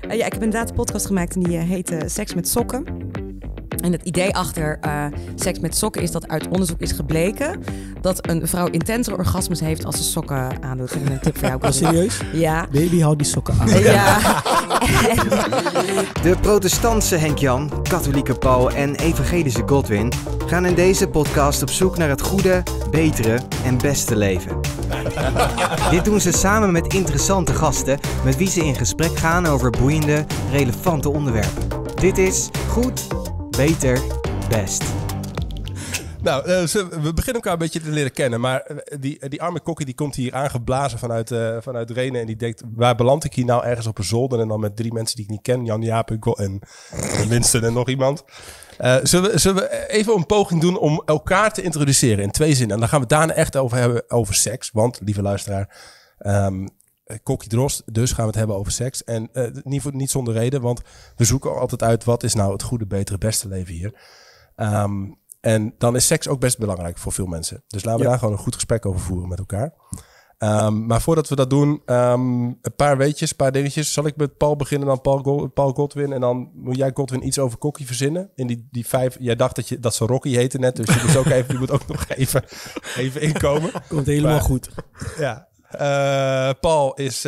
Ik heb inderdaad een podcast gemaakt en die heet Seks met Sokken. En het idee achter seks met sokken is dat uit onderzoek is gebleken dat een vrouw intenser orgasmes heeft als ze sokken aandoet. En een tip voor jou. Serieus? Ja. Baby, hou die sokken aan. Ja. De protestantse Henk-Jan, katholieke Paul en evangelische Godwin gaan in deze podcast op zoek naar het goede, betere en beste leven. Dit doen ze samen met interessante gasten met wie ze in gesprek gaan over boeiende, relevante onderwerpen. Dit is Goed, Beter, Best. Nou, we beginnen elkaar een beetje te leren kennen. Maar die arme kokkie die komt hier aangeblazen vanuit Renen. En die denkt, waar beland ik hier nou ergens op een zolder? En dan met 3 mensen die ik niet ken. Jan, Jaap en Winston en nog iemand. Zullen we even een poging doen om elkaar te introduceren in 2 zinnen. En dan gaan we het daarna echt over hebben over seks. Want, lieve luisteraar, Kokkie Drost, dus gaan we het hebben over seks. En niet zonder reden, want we zoeken altijd uit wat is nou het goede, betere, beste leven hier. En dan is seks ook best belangrijk voor veel mensen. Dus laten we daar gewoon een goed gesprek over voeren met elkaar. Maar voordat we dat doen, een paar weetjes, een paar dingetjes. Zal ik met Paul beginnen, dan Paul Godwin. En dan moet jij, Godwin, iets over Kokkie verzinnen. In die 5, jij dacht dat ze Rocky heette net. Dus je moet ook nog even inkomen. Komt helemaal goed. Ja. Paul is...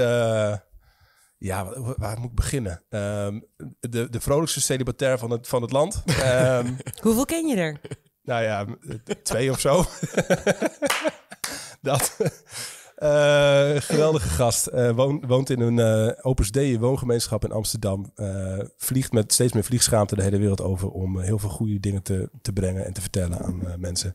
waar moet ik beginnen? De vrolijkste celibatair van het land. Hoeveel ken je er? Nou ja, 2 of zo. Dat... geweldige gast. Woont in een Opus Dei woongemeenschap in Amsterdam. Vliegt met steeds meer vliegschaamte de hele wereld over om heel veel goede dingen te brengen en te vertellen aan mensen.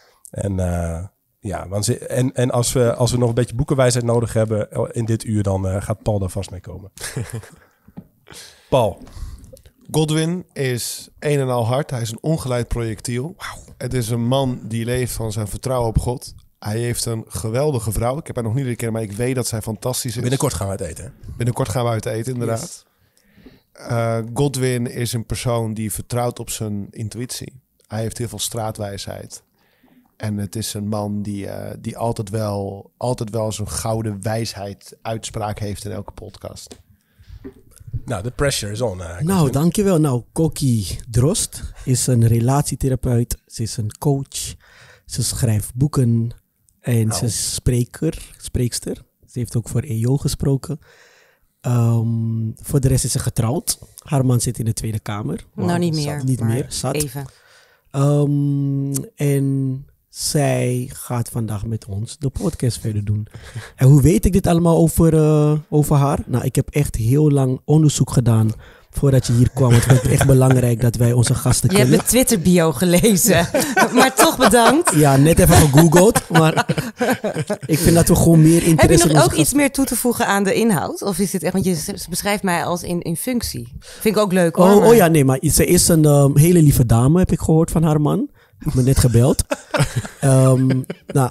En als we nog een beetje boekenwijsheid nodig hebben in dit uur, dan gaat Paul daar vast mee komen. Paul. Godwin is een en al hart. Hij is een ongeleid projectiel. Wow. Het is een man die leeft van zijn vertrouwen op God. Hij heeft een geweldige vrouw. Ik heb haar nog niet leren kennen, maar ik weet dat zij fantastisch is. Binnenkort gaan we uit eten. Binnenkort gaan we uit eten, inderdaad. Yes. Godwin is een persoon die vertrouwt op zijn intuïtie. Hij heeft heel veel straatwijsheid. En het is een man die altijd wel zo'n gouden wijsheid uitspraak heeft in elke podcast. Nou, de pressure is on. Nou, dankjewel. Nou, Kokkie Drost is een relatietherapeut. Ze is een coach. Ze schrijft boeken. En ze is spreekster. Ze heeft ook voor EO gesproken. Voor de rest is ze getrouwd. Haar man zit in de Tweede Kamer. Nou, niet meer. Niet meer, zat. Even. En zij gaat vandaag met ons de podcast verder doen. En hoe weet ik dit allemaal over haar? Nou, ik heb echt heel lang onderzoek gedaan voordat je hier kwam. Want ik vind het echt belangrijk dat wij onze gasten kennen. Je hebt mijn Twitter-bio gelezen. Maar toch bedankt. Ja, net even gegoogeld. Maar ik vind dat we gewoon meer interesse... Heb je nog ook iets meer toe te voegen aan de inhoud? Of is dit echt... Want je beschrijft mij als in functie. Vind ik ook leuk hoor. Oh ja, nee, maar ze is een hele lieve dame, heb ik gehoord van haar man. Heb me net gebeld. Nou,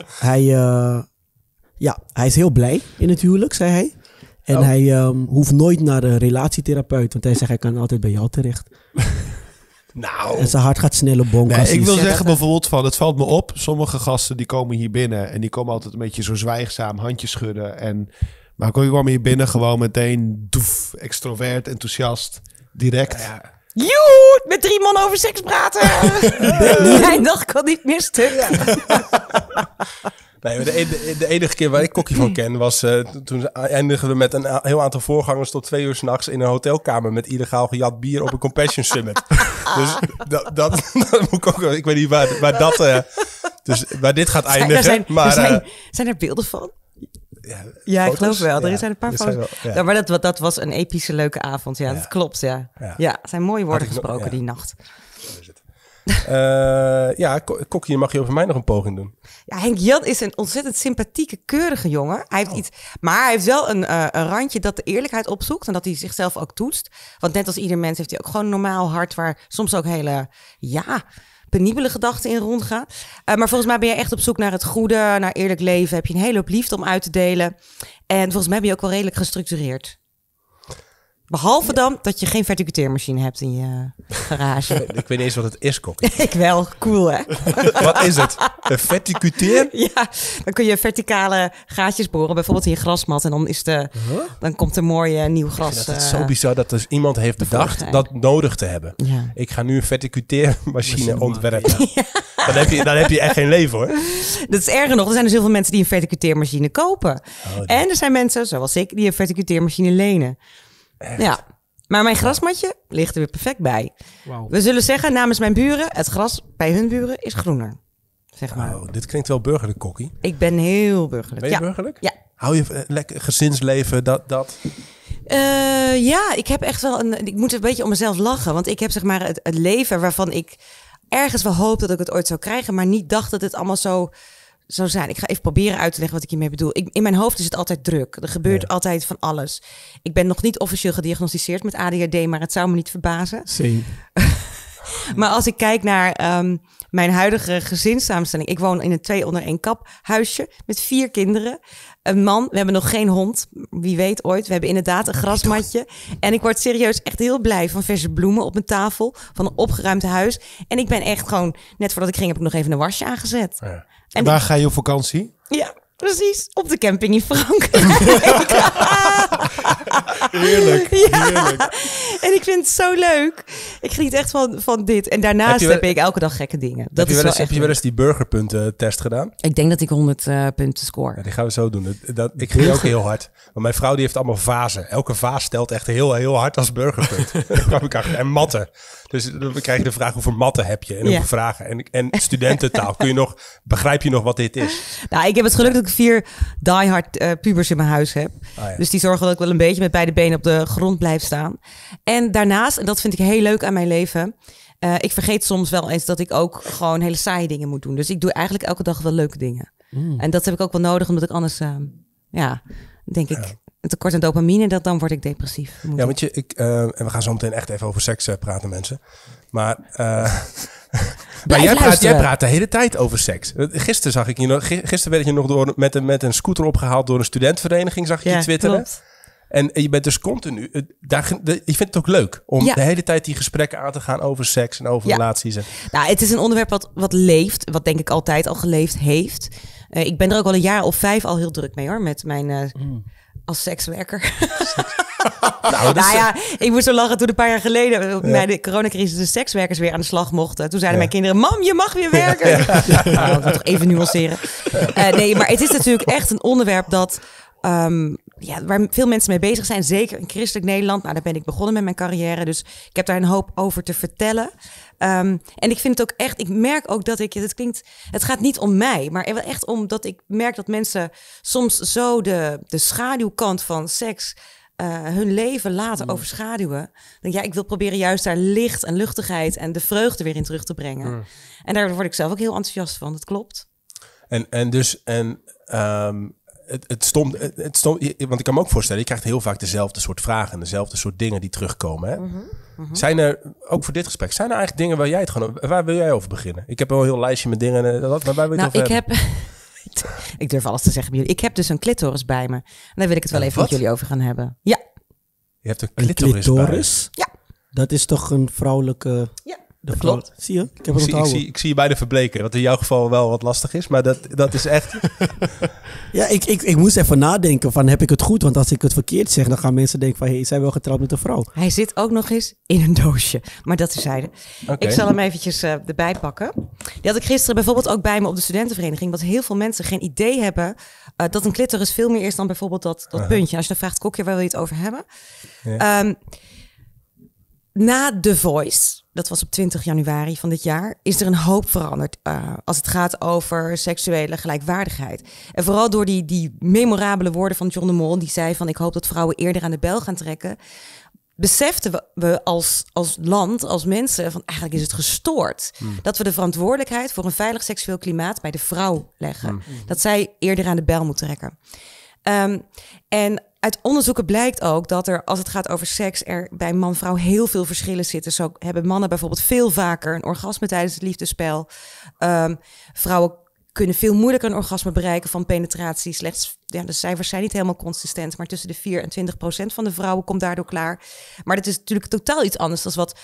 hij is heel blij in het huwelijk, zei hij. En hij hoeft nooit naar een relatietherapeut. Want hij zegt, hij kan altijd bij jou terecht. Nou. En zijn hart gaat snel op bonkassies. Nee, ik wil zeggen bijvoorbeeld van, het valt me op. Sommige gasten die komen hier binnen. En die komen altijd een beetje zo zwijgzaam, handjes schudden. Maar ik kwam hier binnen gewoon meteen extrovert, enthousiast, direct. Ja. Joe, met 3 man over seks praten. Mijn dag kan niet meer stuk. Nee, de enige keer waar ik Kokkie van ken was... toen eindigen we met een heel aantal voorgangers tot 2 uur 's nachts in een hotelkamer met illegaal gejat bier op een Compassion Summit. Dus dat moet ik ook... Ik weet niet waar dat... dus waar dit gaat eindigen. Zijn er beelden van? Ja, ik geloof wel. Er zijn een paar foto's. Wel, ja. Ja, maar dat was een epische, leuke avond. Ja, dat klopt, ja. Ja, er zijn mooie woorden gesproken die nacht. Kokkie, mag je over mij nog een poging doen? Ja, Henk-Jan is een ontzettend sympathieke, keurige jongen. Hij heeft iets, maar hij heeft wel een randje dat de eerlijkheid opzoekt en dat hij zichzelf ook toetst. Want net als ieder mens heeft hij ook gewoon een normaal hart waar soms ook hele, penibele gedachten in rondgaan. Maar volgens mij ben je echt op zoek naar het goede, naar eerlijk leven. Heb je een hele hoop liefde om uit te delen. En volgens mij ben je ook wel redelijk gestructureerd. Behalve dan dat je geen verticuteermachine hebt in je garage. Ik weet niet eens wat het is, Kokkie. Ik wel, cool hè? Wat is het? Een verticuteer? Ja, dan kun je verticale gaatjes boren, bijvoorbeeld in je grasmat. En dan, dan komt er mooi nieuw gras. Dat is zo bizar dat dus iemand heeft bedacht dat nodig te hebben. Ja. Ik ga nu een verticuteermachine ontwerpen. Ja. Dan heb je echt geen leven hoor. Dat is erger nog. Er zijn dus heel veel mensen die een verticuteermachine kopen. En er zijn mensen, zoals ik, die een verticuteermachine lenen. Echt? Ja, maar mijn grasmatje ligt er weer perfect bij. Wow. We zullen zeggen namens mijn buren, het gras bij hun buren is groener. Zeg maar. Oh, dit klinkt wel burgerlijk, Kokkie. Ik ben heel burgerlijk. Ben je burgerlijk? Ja. Hou je lekker gezinsleven, dat? Ja, ik heb echt wel ik moet een beetje om mezelf lachen. Want ik heb zeg maar het leven waarvan ik ergens wel hoop dat ik het ooit zou krijgen, maar niet dacht dat het allemaal zo zou zijn. Ik ga even proberen uit te leggen wat ik hiermee bedoel. In mijn hoofd is het altijd druk. Er gebeurt altijd van alles. Ik ben nog niet officieel gediagnosticeerd met ADHD, maar het zou me niet verbazen. Maar als ik kijk naar mijn huidige gezinssamenstelling. Ik woon in een 2-onder-1 kap huisje met 4 kinderen. Een man, we hebben nog geen hond. Wie weet ooit. We hebben inderdaad een grasmatje. En ik word serieus echt heel blij van verse bloemen op mijn tafel. Van een opgeruimd huis. En ik ben echt gewoon, net voordat ik ging heb ik nog even een wasje aangezet. Ja. En waar ga je op vakantie? Ja, precies. Op de camping in Frankrijk. Heerlijk, heerlijk. En ik vind het zo leuk. Ik geniet echt van dit. En daarnaast heb ik elke dag gekke dingen. Heb je wel eens die burgerpunten-test gedaan? Ik denk dat ik 100 punten score. Ja, die gaan we zo doen. Ik ging ook heel hard. Maar mijn vrouw die heeft allemaal vazen. Elke vaas stelt echt heel hard als burgerpunt. En matten. Dus dan krijg je de vraag hoeveel matten heb je en hoeveel vragen. En studententaal. Begrijp je nog wat dit is? Nou, ik heb het geluk dat ik 4 diehard pubers in mijn huis heb. Oh, ja. Dus die zorgen dat ik wel een beetje met beide benen op de grond blijf staan. En daarnaast, en dat vind ik heel leuk aan mijn leven, ik vergeet soms wel eens dat ik ook gewoon hele saaie dingen moet doen. Dus ik doe eigenlijk elke dag wel leuke dingen. En dat heb ik ook wel nodig, omdat ik anders, denk ik, een tekort aan dopamine, dan word ik depressief. Ja, want en we gaan zo meteen echt even over seks praten, mensen. Maar jij praat de hele tijd over seks. Gisteren zag ik je nog. Gisteren werd je nog met een scooter opgehaald door een studentenvereniging, zag je twitteren. Klopt. En je bent dus continu. Je vindt het ook leuk om de hele tijd die gesprekken aan te gaan over seks en over relaties. Nou, het is een onderwerp wat leeft, wat denk ik altijd al geleefd heeft. Ik ben er ook al een jaar of 5 al heel druk mee hoor, met mijn als sekswerker. Ik moest zo lachen toen een paar jaar geleden bij de coronacrisis de sekswerkers weer aan de slag mochten. Toen zeiden mijn kinderen, mam, je mag weer werken. Nou, ik wil toch even nuanceren. Nee, maar het is natuurlijk echt een onderwerp dat waar veel mensen mee bezig zijn. Zeker in christelijk Nederland. Nou, daar ben ik begonnen met mijn carrière. Dus ik heb daar een hoop over te vertellen. En ik vind het ook echt, ik merk ook dat het gaat niet om mij, maar echt om dat ik merk dat mensen soms zo de schaduwkant van seks hun leven laten overschaduwen. Ik wil proberen juist daar licht en luchtigheid en de vreugde weer in terug te brengen. En daar word ik zelf ook heel enthousiast van, dat klopt. Het stond, want ik kan me ook voorstellen, je krijgt heel vaak dezelfde soort vragen en dezelfde soort dingen die terugkomen. Hè? Zijn er, ook voor dit gesprek, zijn er eigenlijk dingen waar wil jij over beginnen? Ik heb wel een heel lijstje met dingen, maar waar wil je het over hebben? Ik durf alles te zeggen bij jullie. Ik heb dus een clitoris bij me. En daar wil ik het wel even met jullie over gaan hebben. Ja. Je hebt een clitoris? Ja. Dat is toch een vrouwelijke... Ja. Dat klopt. Zie je? Ik heb het onthouden. Ik zie je beide verbleken. Wat in jouw geval wel wat lastig is. Maar dat is echt... Ja, ik moest even nadenken van heb ik het goed? Want als ik het verkeerd zeg, dan gaan mensen denken van... Hey, zijn wel getrouwd met een vrouw. Hij zit ook nog eens in een doosje. Maar dat terzijde. Okay. Ik zal hem eventjes erbij pakken. Die had ik gisteren bijvoorbeeld ook bij me op de studentenvereniging. Want heel veel mensen geen idee hebben... dat een clitoris veel meer is dan bijvoorbeeld dat puntje. Als je dan vraagt, Kokkie, waar wil je het over hebben? Ja. Na The Voice, dat was op 20 januari van dit jaar, is er een hoop veranderd als het gaat over seksuele gelijkwaardigheid. En vooral door die memorabele woorden van John de Mol, die zei van ik hoop dat vrouwen eerder aan de bel gaan trekken, beseften we als land, als mensen, van eigenlijk is het gestoord. Dat we de verantwoordelijkheid voor een veilig seksueel klimaat bij de vrouw leggen. Dat zij eerder aan de bel moet trekken. En uit onderzoeken blijkt ook dat er, als het gaat over seks, er bij man-vrouw heel veel verschillen zitten. Zo hebben mannen bijvoorbeeld veel vaker een orgasme tijdens het liefdespel. Vrouwen kunnen veel moeilijker een orgasme bereiken van penetratie. Slechts, de cijfers zijn niet helemaal consistent, maar tussen de 4 en 20% van de vrouwen komt daardoor klaar. Maar dat is natuurlijk totaal iets anders dan wat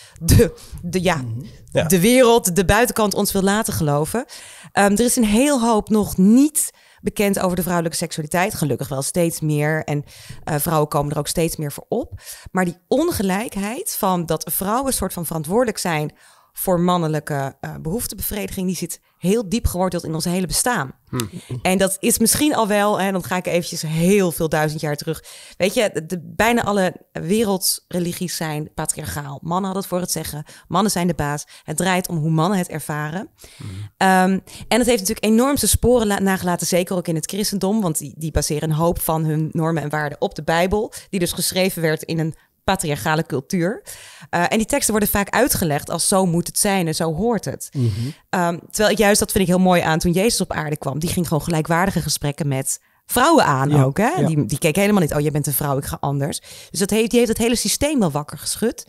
de wereld, de buitenkant ons wil laten geloven. Er is een heel hoop nog niet bekend over de vrouwelijke seksualiteit. Gelukkig wel steeds meer. En vrouwen komen er ook steeds meer voor op. Maar die ongelijkheid van dat vrouwen een soort van verantwoordelijk zijn voor mannelijke behoeftebevrediging, die zit heel diep geworteld in ons hele bestaan. En dat is misschien al wel, en dan ga ik eventjes heel veel 1000 jaar terug. Weet je, bijna alle wereldsreligies zijn patriarchaal. Mannen hadden het voor het zeggen. Mannen zijn de baas. Het draait om hoe mannen het ervaren. En het heeft natuurlijk enormste sporen nagelaten, zeker ook in het christendom, want die baseren een hoop van hun normen en waarden op de Bijbel, die dus geschreven werd in een patriarchale cultuur. En die teksten worden vaak uitgelegd als zo moet het zijn en zo hoort het. Terwijl juist, dat vind ik heel mooi aan, toen Jezus op aarde kwam, die ging gewoon gelijkwaardige gesprekken met vrouwen aan ook. Hè? Ja. Die keek helemaal niet, oh, jij bent een vrouw, ik ga anders. Dus die heeft het hele systeem wel wakker geschud.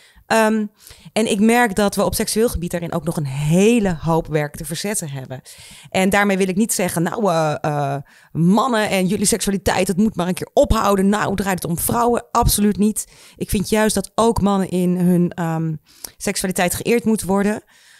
En ik merk dat we op seksueel gebied daarin ook nog een hele hoop werk te verzetten hebben. En daarmee wil ik niet zeggen, mannen en jullie seksualiteit, het moet maar een keer ophouden. Nou, draait het om vrouwen? Absoluut niet. Ik vind juist dat ook mannen in hun seksualiteit geëerd moeten worden.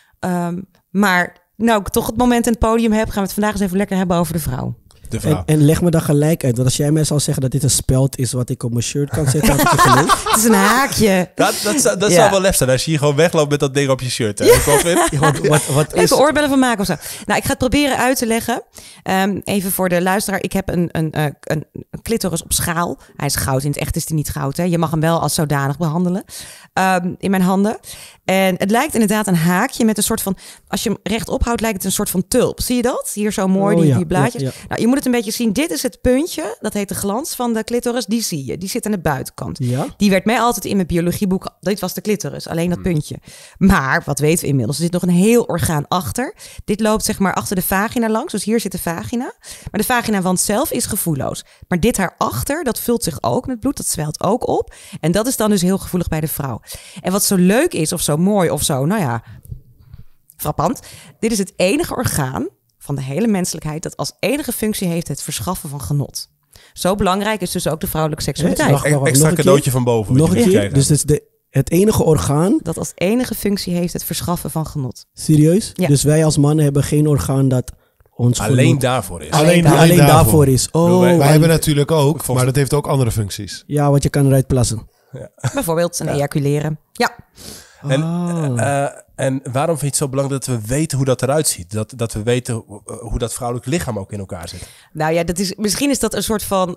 Maar nou, ik toch het moment en het podium heb, gaan we het vandaag eens even lekker hebben over de vrouw. En leg me dan gelijk uit. Want als jij mij zou zeggen dat dit een speld is wat ik op mijn shirt kan zetten, had ik het geloof. Het is een haakje. Dat zou wel lef zijn als je hier gewoon wegloopt met dat ding op je shirt. Hè? Even oorbellen van maken of zo. Nou, ik ga het proberen uit te leggen. Even voor de luisteraar. Ik heb een clitoris op schaal. Hij is goud. In het echt is hij niet goud. Hè? Je mag hem wel als zodanig behandelen. In mijn handen. En het lijkt inderdaad een haakje met een soort van, als je hem rechtop houdt, lijkt het een soort van tulp. Zie je dat? Hier zo mooi, die blaadjes. Ja. Nou, je moet het een beetje zien. Dit is het puntje, dat heet de glans van de clitoris. Die zie je. Die zit aan de buitenkant. Ja? Die werd mij altijd in mijn biologieboek, dit was de clitoris, alleen dat puntje. Maar, wat weten we inmiddels? Er zit nog een heel orgaan achter. Dit loopt zeg maar achter de vagina langs. Dus hier zit de vagina. Maar de vaginawand zelf is gevoelloos. Maar dit haarachter, dat vult zich ook met bloed. Dat zwelt ook op. En dat is dan dus heel gevoelig bij de vrouw. En wat zo leuk is, of zo mooi, of zo, nou ja, frappant. Dit is het enige orgaan van de hele menselijkheid dat als enige functie heeft het verschaffen van genot. Zo belangrijk is dus ook de vrouwelijke seksualiteit. Extra cadeautje van boven. Nog een keer? Dus het is het enige orgaan dat als enige functie heeft het verschaffen van genot. Serieus? Ja. Dus wij als mannen hebben geen orgaan dat ons alleen daarvoor is. Alleen daarvoor is. Oh, wij hebben natuurlijk ook, maar dat heeft ook andere functies. Ja, want je kan eruit plassen. Ja. Bijvoorbeeld een ejaculeren. Ja. En waarom vind je het zo belangrijk dat we weten hoe dat eruit ziet? Dat we weten hoe dat vrouwelijk lichaam ook in elkaar zit? Nou ja, misschien is dat een soort van,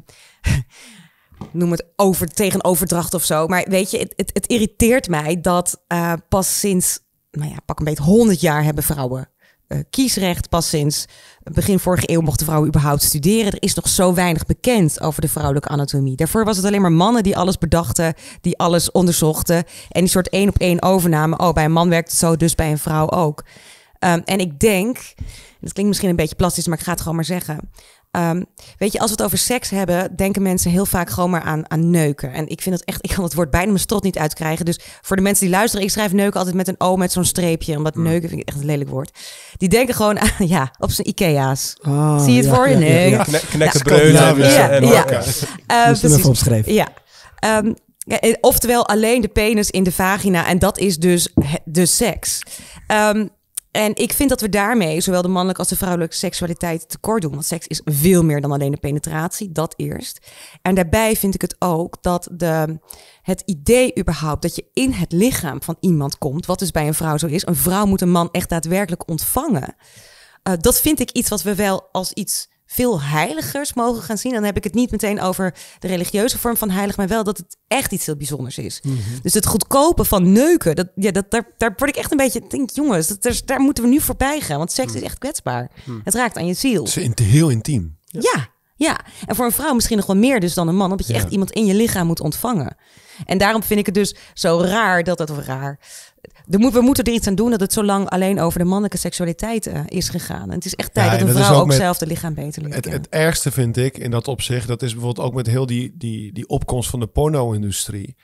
noem het tegenoverdracht of zo. Maar weet je, het irriteert mij dat pas sinds, pak een beetje 100 jaar hebben vrouwen kiesrecht. Pas sinds begin vorige eeuw mochten vrouwen überhaupt studeren. Er is nog zo weinig bekend over de vrouwelijke anatomie. Daarvoor was het alleen maar mannen die alles bedachten, die alles onderzochten. En die soort 1-op-1 overname. Oh, bij een man werkt het zo, dus bij een vrouw ook. En ik denk, dat klinkt misschien een beetje plastisch, maar ik ga het gewoon maar zeggen. Weet je, als we het over seks hebben, denken mensen heel vaak gewoon maar aan neuken. En ik vind het echt, ik kan het woord bijna mijn strot niet uitkrijgen. Dus voor de mensen die luisteren, ik schrijf neuken altijd met een O met zo'n streepje. Omdat neuken vind ik echt een lelijk woord. Die denken gewoon aan, op zijn Ikea's. Zie je het voor je? Nee. Ja. Knekkenbreuden. Moest hem even opschrijven. Ja. Oftewel alleen de penis in de vagina. En dat is dus de seks. En ik vind dat we daarmee zowel de mannelijke als de vrouwelijke seksualiteit tekort doen. Want seks is veel meer dan alleen de penetratie, dat eerst. En daarbij vind ik het ook dat het idee überhaupt dat je in het lichaam van iemand komt, wat dus bij een vrouw zo is. Een vrouw moet een man echt daadwerkelijk ontvangen. Dat vind ik iets wat we wel als iets veel heiligers mogen gaan zien. Dan heb ik het niet meteen over de religieuze vorm van heilig, maar wel dat het echt iets heel bijzonders is. Mm-hmm. Dus het goedkopen van neuken, daar word ik echt een beetje, denk jongens, daar moeten we nu voorbij gaan, want seks is echt kwetsbaar. Het raakt aan je ziel. Het is heel intiem. Ja. En voor een vrouw misschien nog wel meer dus dan een man, omdat je echt iemand in je lichaam moet ontvangen. En daarom vind ik het dus zo raar we moeten er iets aan doen dat het zo lang alleen over de mannelijke seksualiteit is gegaan. En het is echt tijd dat een vrouw ook zelf de lichaam beter leert. Het ergste vind ik in dat opzicht, dat is bijvoorbeeld ook met heel die opkomst van de porno-industrie,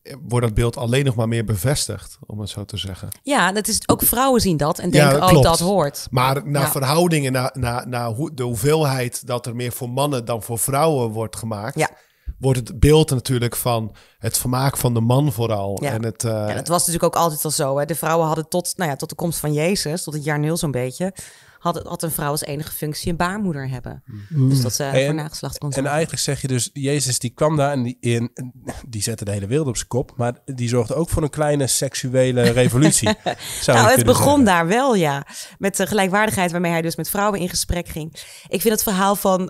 wordt dat beeld alleen nog maar meer bevestigd, om het zo te zeggen. Ja, dat is ook vrouwen zien dat en denken, klopt. dat hoort. Maar naar verhoudingen, naar de hoeveelheid dat er meer voor mannen dan voor vrouwen wordt gemaakt, wordt het beeld natuurlijk van het vermaak van de man vooral. Ja. En dat was natuurlijk ook altijd al zo. Hè. De vrouwen hadden tot de komst van Jezus, tot het jaar 0 zo'n beetje, had een vrouw als enige functie een baarmoeder hebben. Dus dat ze voor nageslacht kon zijn. En eigenlijk zeg je dus, Jezus die kwam daar en die zette de hele wereld op zijn kop. Maar die zorgde ook voor een kleine seksuele revolutie. Het begon daar wel, ja. Met de gelijkwaardigheid waarmee hij dus met vrouwen in gesprek ging. Ik vind het verhaal van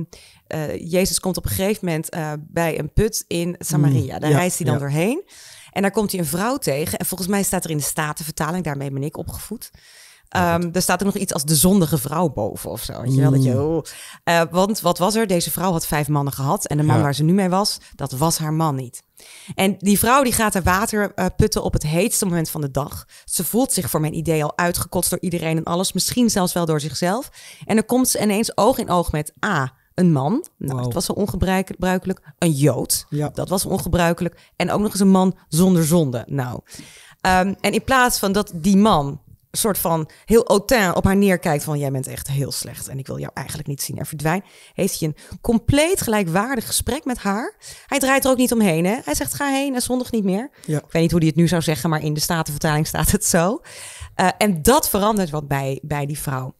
Jezus komt op een gegeven moment bij een put in Samaria. Daar reist hij dan doorheen. En daar komt hij een vrouw tegen. En volgens mij staat er in de Statenvertaling, daarmee ben ik opgevoed. Er staat er nog iets als de zondige vrouw boven of zo. Weet je wel? Dat je, want wat was er? Deze vrouw had 5 mannen gehad. En de man waar ze nu mee was, dat was haar man niet. En die vrouw die gaat er water putten op het heetste moment van de dag. Ze voelt zich voor mijn idee al uitgekotst door iedereen en alles. Misschien zelfs wel door zichzelf. En dan komt ze ineens oog in oog met een man. Nou, dat was wel ongebruikelijk. Een Jood. Ja. Dat was ongebruikelijk. En ook nog eens een man zonder zonde. Nou. En in plaats van dat die man soort van heel hautain op haar neerkijkt van jij bent echt heel slecht en ik wil jou eigenlijk niet zien en verdwijn, heeft hij een compleet gelijkwaardig gesprek met haar. Hij draait er ook niet omheen. Hè? Hij zegt ga heen en zondig niet meer. Ja. Ik weet niet hoe hij het nu zou zeggen, maar in de Statenvertaling staat het zo. En dat verandert wat bij die vrouw.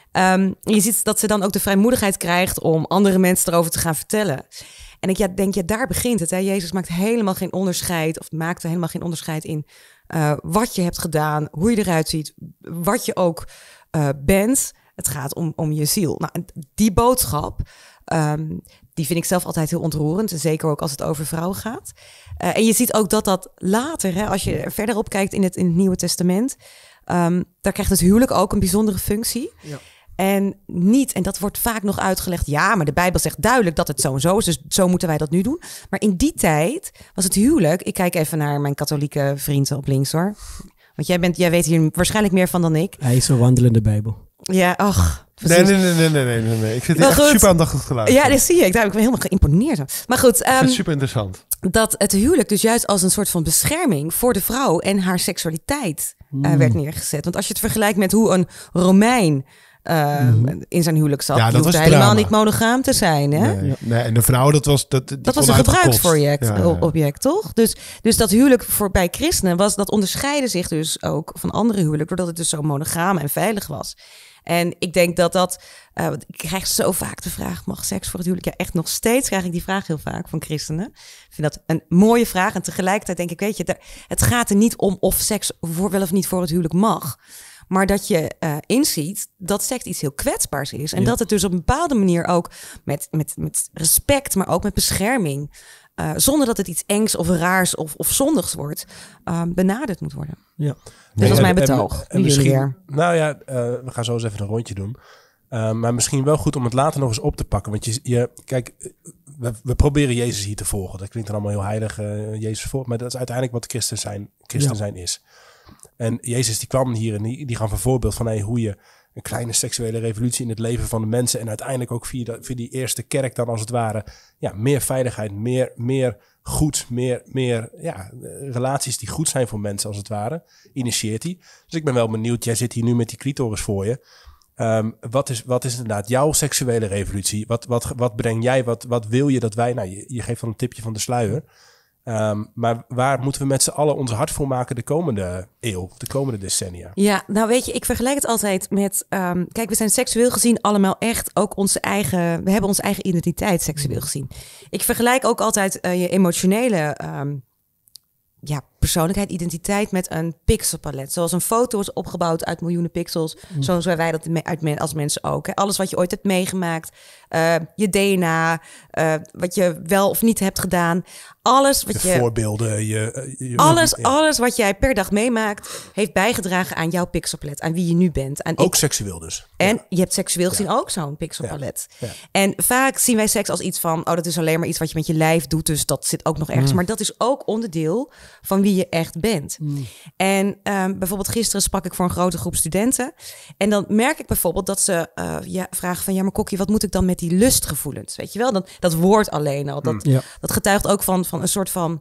Je ziet dat ze dan ook de vrijmoedigheid krijgt om andere mensen erover te gaan vertellen. En ik denk, daar begint het. Hè? Jezus maakt helemaal geen onderscheid, of maakte helemaal geen onderscheid in wat je hebt gedaan, hoe je eruit ziet, wat je ook bent. Het gaat om je ziel. Nou, die boodschap, die vind ik zelf altijd heel ontroerend. Zeker ook als het over vrouwen gaat. En je ziet ook dat later, hè, als je er verder op kijkt in het Nieuwe Testament, daar krijgt het huwelijk ook een bijzondere functie. Ja. En dat wordt vaak nog uitgelegd, ja, maar de Bijbel zegt duidelijk dat het zo en zo is, dus zo moeten wij dat nu doen. Maar in die tijd was het huwelijk, ik kijk even naar mijn katholieke vrienden op links hoor, want jij weet hier waarschijnlijk meer van dan ik. Hij is een wandelende Bijbel. Ja, ach. Nee. Ik zit hier echt super aandachtig te luisteren. Ja, dat zie ik. Daar heb ik me helemaal geïmponeerd. Maar goed. Ik vind het super interessant. Dat het huwelijk dus juist als een soort van bescherming voor de vrouw en haar seksualiteit werd neergezet. Want als je het vergelijkt met hoe een Romein in zijn huwelijk zat. Ja, die hoefde helemaal niet monogaam te zijn. Hè? Nee, en de vrouw, dat was een gebruiksobject, toch? Dus dat huwelijk bij christenen dat onderscheidde zich dus ook van andere huwelijken, doordat het dus zo monogaam en veilig was. En ik denk dat ik krijg zo vaak de vraag, mag seks voor het huwelijk? Ja, echt nog steeds krijg ik die vraag heel vaak van christenen. Ik vind dat een mooie vraag. En tegelijkertijd denk ik, weet je, het gaat er niet om of seks wel of niet voor het huwelijk mag. Maar dat je inziet dat seks iets heel kwetsbaars is. En dat het dus op een bepaalde manier ook met respect, maar ook met bescherming, zonder dat het iets engs of raars of zondigs wordt, benaderd moet worden. Ja. Dus dat is mijn betoog. En misschien, nou ja, we gaan zo eens even een rondje doen. Maar misschien wel goed om het later nog eens op te pakken. Want kijk, we proberen Jezus hier te volgen. Dat klinkt dan allemaal heel heilig, Jezus volgen. Maar dat is uiteindelijk wat christen zijn is. En Jezus die kwam hier en die gaf een voorbeeld van hoe je een kleine seksuele revolutie in het leven van de mensen en uiteindelijk ook via die eerste kerk dan als het ware, meer veiligheid, meer goed, meer relaties die goed zijn voor mensen als het ware, initieert hij. Dus ik ben wel benieuwd, jij zit hier nu met die clitoris voor je. Wat is inderdaad jouw seksuele revolutie? Wat breng jij? Wat wil je dat wij... Nou, je geeft dan een tipje van de sluier. Maar waar moeten we met z'n allen ons hart voor maken de komende eeuw, de komende decennia? Ja, nou weet je, ik vergelijk het altijd met... kijk, we zijn seksueel gezien allemaal echt ook we hebben onze eigen identiteit seksueel gezien. Ik vergelijk ook altijd je emotionele persoonlijkheid, identiteit met een pixelpalet. Zoals een foto is opgebouwd uit miljoenen pixels. Zo zijn wij dat als mensen ook. Hè. Alles wat je ooit hebt meegemaakt. Je DNA. Wat je wel of niet hebt gedaan. Alles wat je... Voorbeelden. Alles wat jij per dag meemaakt, heeft bijgedragen aan jouw pixelpalet. Aan wie je nu bent. Ook seksueel dus. En je hebt seksueel gezien ook zo'n pixelpalet. Ja. Ja. En vaak zien wij seks als iets van, dat is alleen maar iets wat je met je lijf doet. Dus dat zit ook nog ergens. Maar dat is ook onderdeel van wie je echt bent. En bijvoorbeeld gisteren sprak ik voor een grote groep studenten. En dan merk ik bijvoorbeeld dat ze vragen van... maar Kokkie, wat moet ik dan met die lustgevoelens? Weet je wel, dat woord alleen al. Dat getuigt ook van een soort van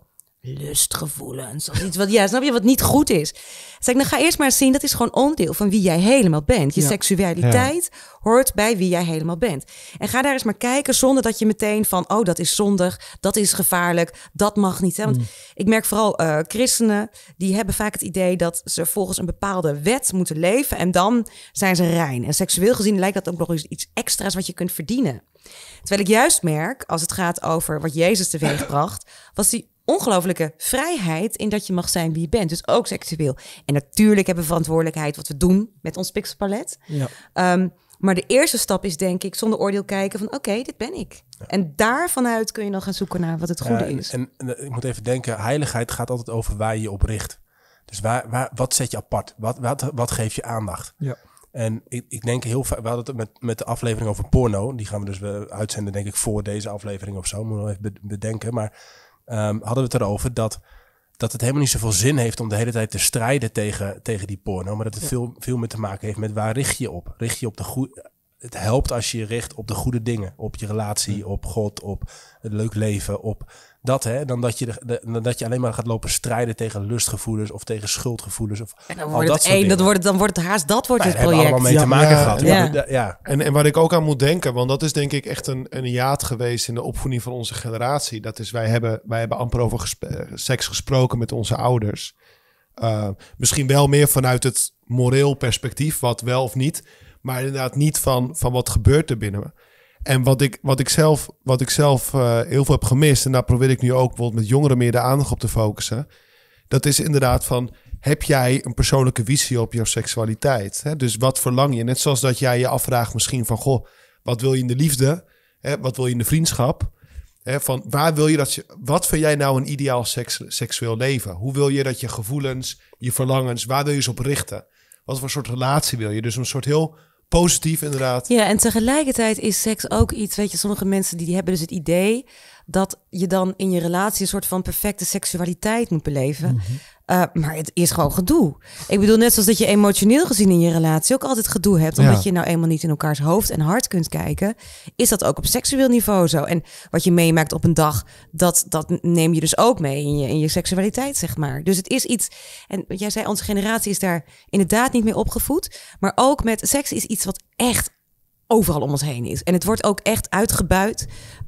lustgevoelens. Of iets wat, snap je, wat niet goed is. Zeg, dan ga eerst maar eens zien, dat is gewoon onderdeel van wie jij helemaal bent. Je seksualiteit hoort bij wie jij helemaal bent. En ga daar eens maar kijken zonder dat je meteen van, dat is zondig, dat is gevaarlijk, dat mag niet. Hè? Want ik merk vooral christenen, die hebben vaak het idee dat ze volgens een bepaalde wet moeten leven en dan zijn ze rein. En seksueel gezien lijkt dat ook nog eens iets extra's wat je kunt verdienen. Terwijl ik juist merk, als het gaat over wat Jezus teweegbracht, was die ongelofelijke vrijheid in dat je mag zijn wie je bent. Dus ook seksueel. En natuurlijk hebben we verantwoordelijkheid wat we doen met ons pixelpalet. Ja. Maar de eerste stap is denk ik zonder oordeel kijken van oké, dit ben ik. Ja. En daarvanuit kun je dan gaan zoeken naar wat het goede is. En ik moet even denken, heiligheid gaat altijd over waar je je op richt. Dus wat zet je apart? Wat geeft je aandacht? Ja. En ik denk heel vaak, we hadden het met de aflevering over porno. Die gaan we dus uitzenden denk ik voor deze aflevering of zo. Moet nog even bedenken. Maar hadden we het erover dat het helemaal niet zoveel zin heeft om de hele tijd te strijden tegen die porno. Maar dat het veel meer te maken heeft met waar richt je op. Richt je op de goede. Het helpt als je je richt op de goede dingen. Op je relatie, op God, op het leuk leven, op dat. Dan dat je alleen maar gaat lopen strijden tegen lustgevoelens of tegen schuldgevoelens. Of en dan wordt het haast dat wordt het project. Allemaal mee te maken gehad. Ja. En waar ik ook aan moet denken, want dat is denk ik echt een hiaat geweest in de opvoeding van onze generatie. Dat is, wij hebben amper over seks gesproken met onze ouders. Misschien wel meer vanuit het moreel perspectief, wat wel of niet. Maar inderdaad niet van wat gebeurt er binnen me. En wat ik zelf heel veel heb gemist, en daar probeer ik nu ook bijvoorbeeld met jongeren meer de aandacht op te focussen. Dat is inderdaad van, heb jij een persoonlijke visie op jouw seksualiteit? Hè? Dus wat verlang je? Net zoals dat jij je afvraagt misschien van, goh, wat wil je in de liefde? Hè? Wat wil je in de vriendschap? Hè? Van waar wil je wat vind jij nou een ideaal seksueel leven? Hoe wil je dat je gevoelens, je verlangens, waar wil je ze op richten? Wat voor soort relatie wil je? Dus een soort heel positief inderdaad. Ja, en tegelijkertijd is seks ook iets, weet je, sommige mensen die hebben dus het idee dat je dan in je relatie een soort van perfecte seksualiteit moet beleven. Mm-hmm. Maar het is gewoon gedoe. Ik bedoel, net zoals dat je emotioneel gezien in je relatie ook altijd gedoe hebt, omdat je nou eenmaal niet in elkaars hoofd en hart kunt kijken, is dat ook op seksueel niveau zo. En wat je meemaakt op een dag, dat neem je dus ook mee in je seksualiteit, zeg maar. Dus het is iets, en jij zei, onze generatie is daar inderdaad niet mee opgevoed, maar ook met seks is iets wat echt overal om ons heen is. En het wordt ook echt uitgebuit,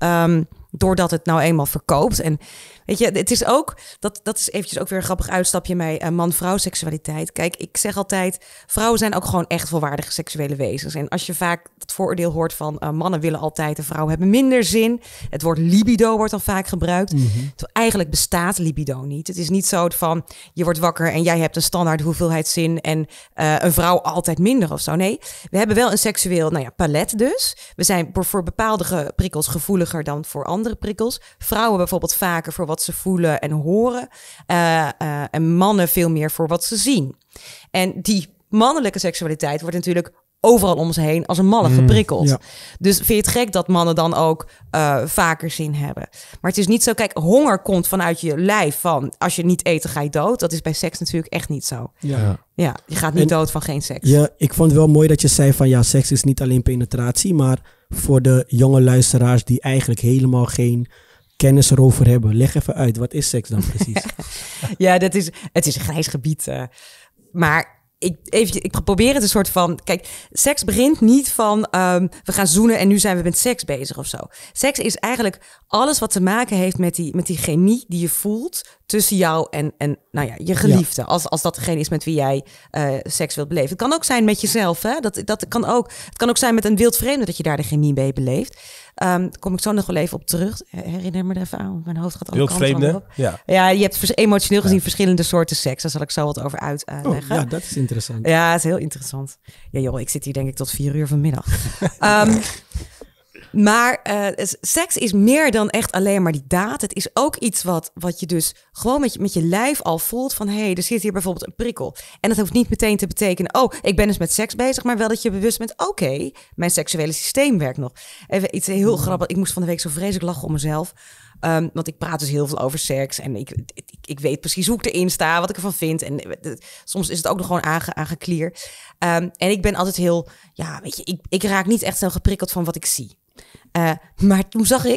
doordat het nou eenmaal verkoopt. En weet je, het is ook, dat is eventjes ook weer een grappig uitstapje bij man-vrouw seksualiteit. Kijk, ik zeg altijd, vrouwen zijn ook gewoon echt volwaardige seksuele wezens. En als je vaak het vooroordeel hoort van mannen willen altijd en vrouwen hebben minder zin. Het woord libido wordt dan vaak gebruikt. Mm-hmm. Eigenlijk bestaat libido niet. Het is niet zo van, je wordt wakker en jij hebt een standaard hoeveelheid zin en een vrouw altijd minder of zo. Nee, we hebben wel een seksueel palet dus. We zijn voor bepaalde prikkels gevoeliger dan voor andere prikkels. Vrouwen bijvoorbeeld vaker voor wat ze voelen en horen. En mannen veel meer voor wat ze zien. En die mannelijke seksualiteit wordt natuurlijk overal om ons heen als een malle geprikkeld. Ja. Dus vind je het gek dat mannen dan ook vaker zin hebben? Maar het is niet zo, kijk, honger komt vanuit je lijf van, als je niet eet, dan ga je dood. Dat is bij seks natuurlijk echt niet zo. Ja, je gaat niet dood van geen seks. Ja, ik vond het wel mooi dat je zei van, seks is niet alleen penetratie, maar voor de jonge luisteraars die eigenlijk helemaal geen kennis erover hebben, leg even uit, wat is seks dan precies? Het is een grijs gebied. Maar ik probeer het een soort van, kijk, seks begint niet van we gaan zoenen en nu zijn we met seks bezig of zo. Seks is eigenlijk alles wat te maken heeft met die chemie die je voelt tussen jou en je geliefde. Ja. Als dat degene is met wie jij seks wilt beleven. Het kan ook zijn met jezelf. Hè? Dat kan ook. Het kan ook zijn met een wildvreemde dat je daar de chemie mee beleeft. Daar kom ik zo nog wel even op terug. Herinner me er even aan, want mijn hoofd gaat alle kanten op. Ja, je hebt emotioneel gezien verschillende soorten seks. Daar zal ik zo wat over uitleggen. Ja, dat is interessant. Ja, het is heel interessant. Ja joh, ik zit hier denk ik tot 4:00 vanmiddag. Maar seks is meer dan echt alleen maar die daad. Het is ook iets wat je dus gewoon met je lijf al voelt van, er zit hier bijvoorbeeld een prikkel. En dat hoeft niet meteen te betekenen, ik ben dus met seks bezig, maar wel dat je bewust bent, mijn seksuele systeem werkt nog. Even iets heel grappig. Ik moest van de week zo vreselijk lachen om mezelf. Want ik praat dus heel veel over seks en ik weet precies hoe ik erin sta, wat ik ervan vind. En soms is het ook nog gewoon aangeklier. En ik ben altijd heel, ik raak niet echt zo geprikkeld van wat ik zie. Maar toen zag ik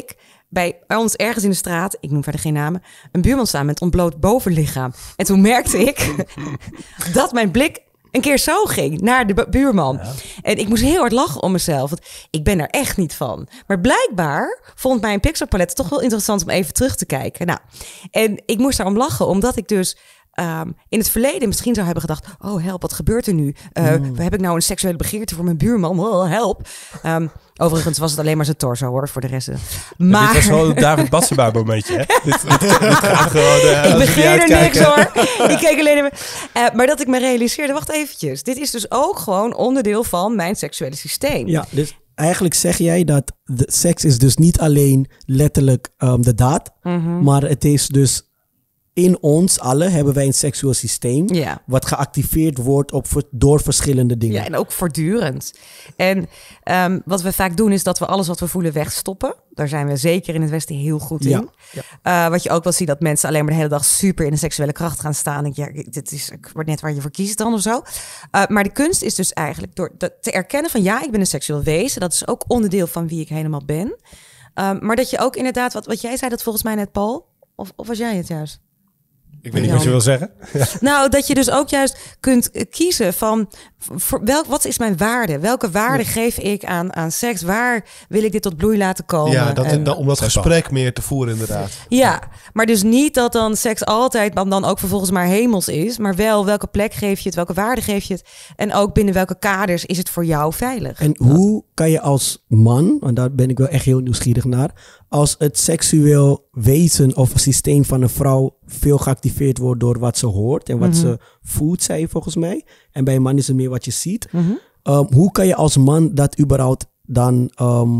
bij ons ergens in de straat, ik noem verder geen namen, een buurman staan met ontbloot bovenlichaam. En toen merkte ik dat mijn blik een keer zo ging naar de buurman. Ja. En ik moest heel hard lachen om mezelf. Want ik ben er echt niet van. Maar blijkbaar vond mijn pixelpalet toch wel interessant om even terug te kijken. Nou, en ik moest daarom lachen, omdat ik dus in het verleden misschien zou hebben gedacht, oh help, wat gebeurt er nu? Heb ik nou een seksuele begeerte voor mijn buurman? Oh, help. Overigens was het alleen maar zijn torso hoor, voor de rest. Maar... Dit was wel een David Bassema momentje, hè? dit gaat gewoon, ik begreep er niks hoor. Ik keek alleen maar... maar dat ik me realiseerde, wacht eventjes. Dit is dus ook gewoon onderdeel van mijn seksuele systeem. Ja, dus eigenlijk zeg jij dat de seks is dus niet alleen letterlijk de daad, maar het is dus in ons allen hebben wij een seksueel systeem wat geactiveerd wordt door verschillende dingen. Ja, en ook voortdurend. En wat we vaak doen is dat we alles wat we voelen wegstoppen. Daar zijn we zeker in het Westen heel goed in. Ja. Wat je ook wel ziet, dat mensen alleen maar de hele dag super in de seksuele kracht gaan staan. Denk je, dit is net waar je voor kiest dan of zo. Maar de kunst is dus eigenlijk door te erkennen van ja, ik ben een seksueel wezen. Dat is ook onderdeel van wie ik helemaal ben. Maar dat je ook inderdaad, wat jij zei dat volgens mij net, Paul, of was jij het juist? Ik weet niet wat je wil zeggen. Ja. Nou, dat je dus ook juist kunt kiezen van wat is mijn waarde? Welke waarde geef ik aan seks? Waar wil ik dit tot bloei laten komen? Ja, om dat gesprek meer te voeren inderdaad. Ja, maar dus niet dat dan seks altijd dan ook vervolgens maar hemels is. Maar wel welke plek geef je het? Welke waarde geef je het? En ook binnen welke kaders is het voor jou veilig? En hoe kan je als man, want daar ben ik wel echt heel nieuwsgierig naar, als het seksueel wezen of het systeem van een vrouw veel geactiveerd wordt door wat ze hoort en wat ze voelt, zei je volgens mij. En bij een man is het meer wat je ziet. Hoe kan je als man dat überhaupt dan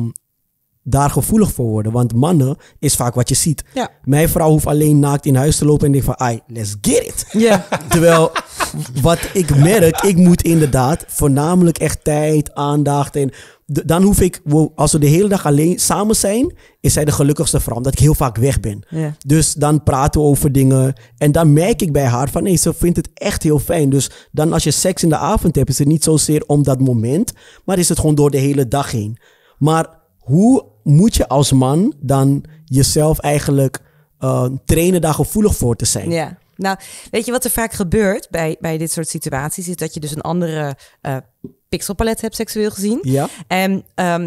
daar gevoelig voor worden? Want mannen is vaak wat je ziet. Ja. Mijn vrouw hoeft alleen naakt in huis te lopen en denkt van, ai, let's get it. Yeah. Terwijl wat ik merk, ik moet inderdaad voornamelijk echt tijd, aandacht en dan hoef ik, als we de hele dag alleen samen zijn, is zij de gelukkigste vrouw, omdat ik heel vaak weg ben. Yeah. Dus dan praten we over dingen en dan merk ik bij haar van, nee, ze vindt het echt heel fijn. Dus dan als je seks in de avond hebt, is het niet zozeer om dat moment, maar is het gewoon door de hele dag heen. Maar hoe moet je als man dan jezelf eigenlijk trainen daar gevoelig voor te zijn? Ja. Nou, weet je wat er vaak gebeurt bij dit soort situaties? Is dat je dus een andere pixelpalet hebt seksueel gezien. Ja. En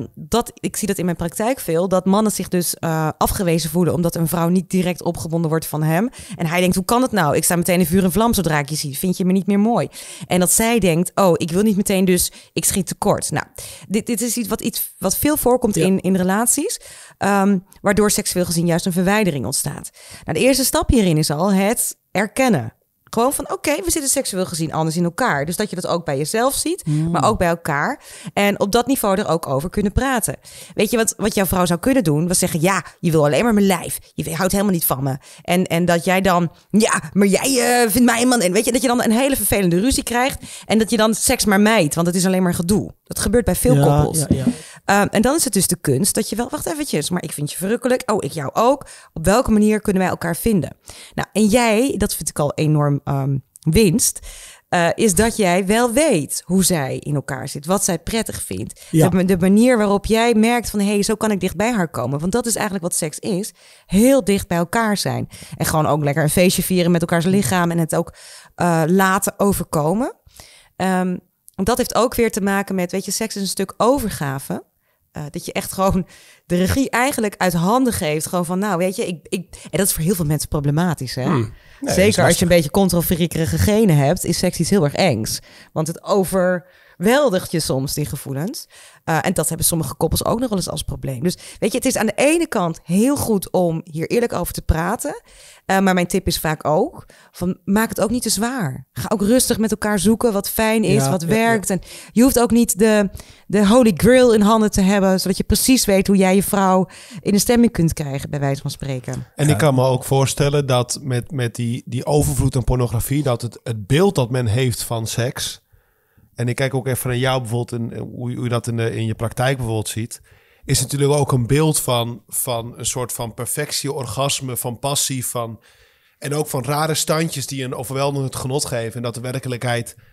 ik zie dat in mijn praktijk veel, dat mannen zich dus afgewezen voelen omdat een vrouw niet direct opgewonden wordt van hem. En hij denkt, hoe kan het nou? Ik sta meteen in vuur en vlam zodra ik je zie. Vind je me niet meer mooi? En dat zij denkt, oh, ik wil niet meteen, dus ik schiet tekort. Nou, dit is iets wat veel voorkomt in relaties. Waardoor seksueel gezien juist een verwijdering ontstaat. Nou, de eerste stap hierin is al het erkennen. Gewoon van, oké, we zitten seksueel gezien anders in elkaar. Dus dat je dat ook bij jezelf ziet, maar ook bij elkaar. En op dat niveau er ook over kunnen praten. Weet je wat jouw vrouw zou kunnen doen? Was zeggen, ja, je wil alleen maar mijn lijf. Je houdt helemaal niet van me. En dat jij dan, ja, maar jij vindt mij een man. En weet je, dat je dan een hele vervelende ruzie krijgt. En dat je dan seks maar mijdt, want het is alleen maar gedoe. Dat gebeurt bij veel koppels. Ja. En dan is het dus de kunst dat je wel, wacht eventjes, maar ik vind je verrukkelijk. Oh, ik jou ook. Op welke manier kunnen wij elkaar vinden? Nou, en jij, dat vind ik al enorm winst, is dat jij wel weet hoe zij in elkaar zit, wat zij prettig vindt. Ja. De manier waarop jij merkt van, hey, zo kan ik dicht bij haar komen. Want dat is eigenlijk wat seks is. Heel dicht bij elkaar zijn. En gewoon ook lekker een feestje vieren met elkaars lichaam en het ook laten overkomen. Dat heeft ook weer te maken met, weet je, seks is een stuk overgave. Dat je echt gewoon de regie eigenlijk uit handen geeft. Gewoon van, nou, weet je, en dat is voor heel veel mensen problematisch, hè? Nee, zeker als je een beetje controlfriekerige genen hebt, is seks iets heel erg engs. Want het overweldigt je soms, die gevoelens. En dat hebben sommige koppels ook nog wel eens als probleem. Dus weet je, het is aan de ene kant heel goed om hier eerlijk over te praten. Maar mijn tip is vaak ook, van, maak het ook niet te zwaar. Ga ook rustig met elkaar zoeken wat fijn is, wat werkt. En je hoeft ook niet de holy grail in handen te hebben, zodat je precies weet hoe jij je vrouw in de stemming kunt krijgen, bij wijze van spreken. En ik kan me ook voorstellen dat met die overvloed aan pornografie, dat het beeld dat men heeft van seks, en ik kijk ook even naar jou bijvoorbeeld, en hoe je dat in je praktijk bijvoorbeeld ziet, is natuurlijk ook een beeld van een soort van perfectie, orgasme, van passie, en ook van rare standjes die een overweldigend genot geven. En dat de werkelijkheid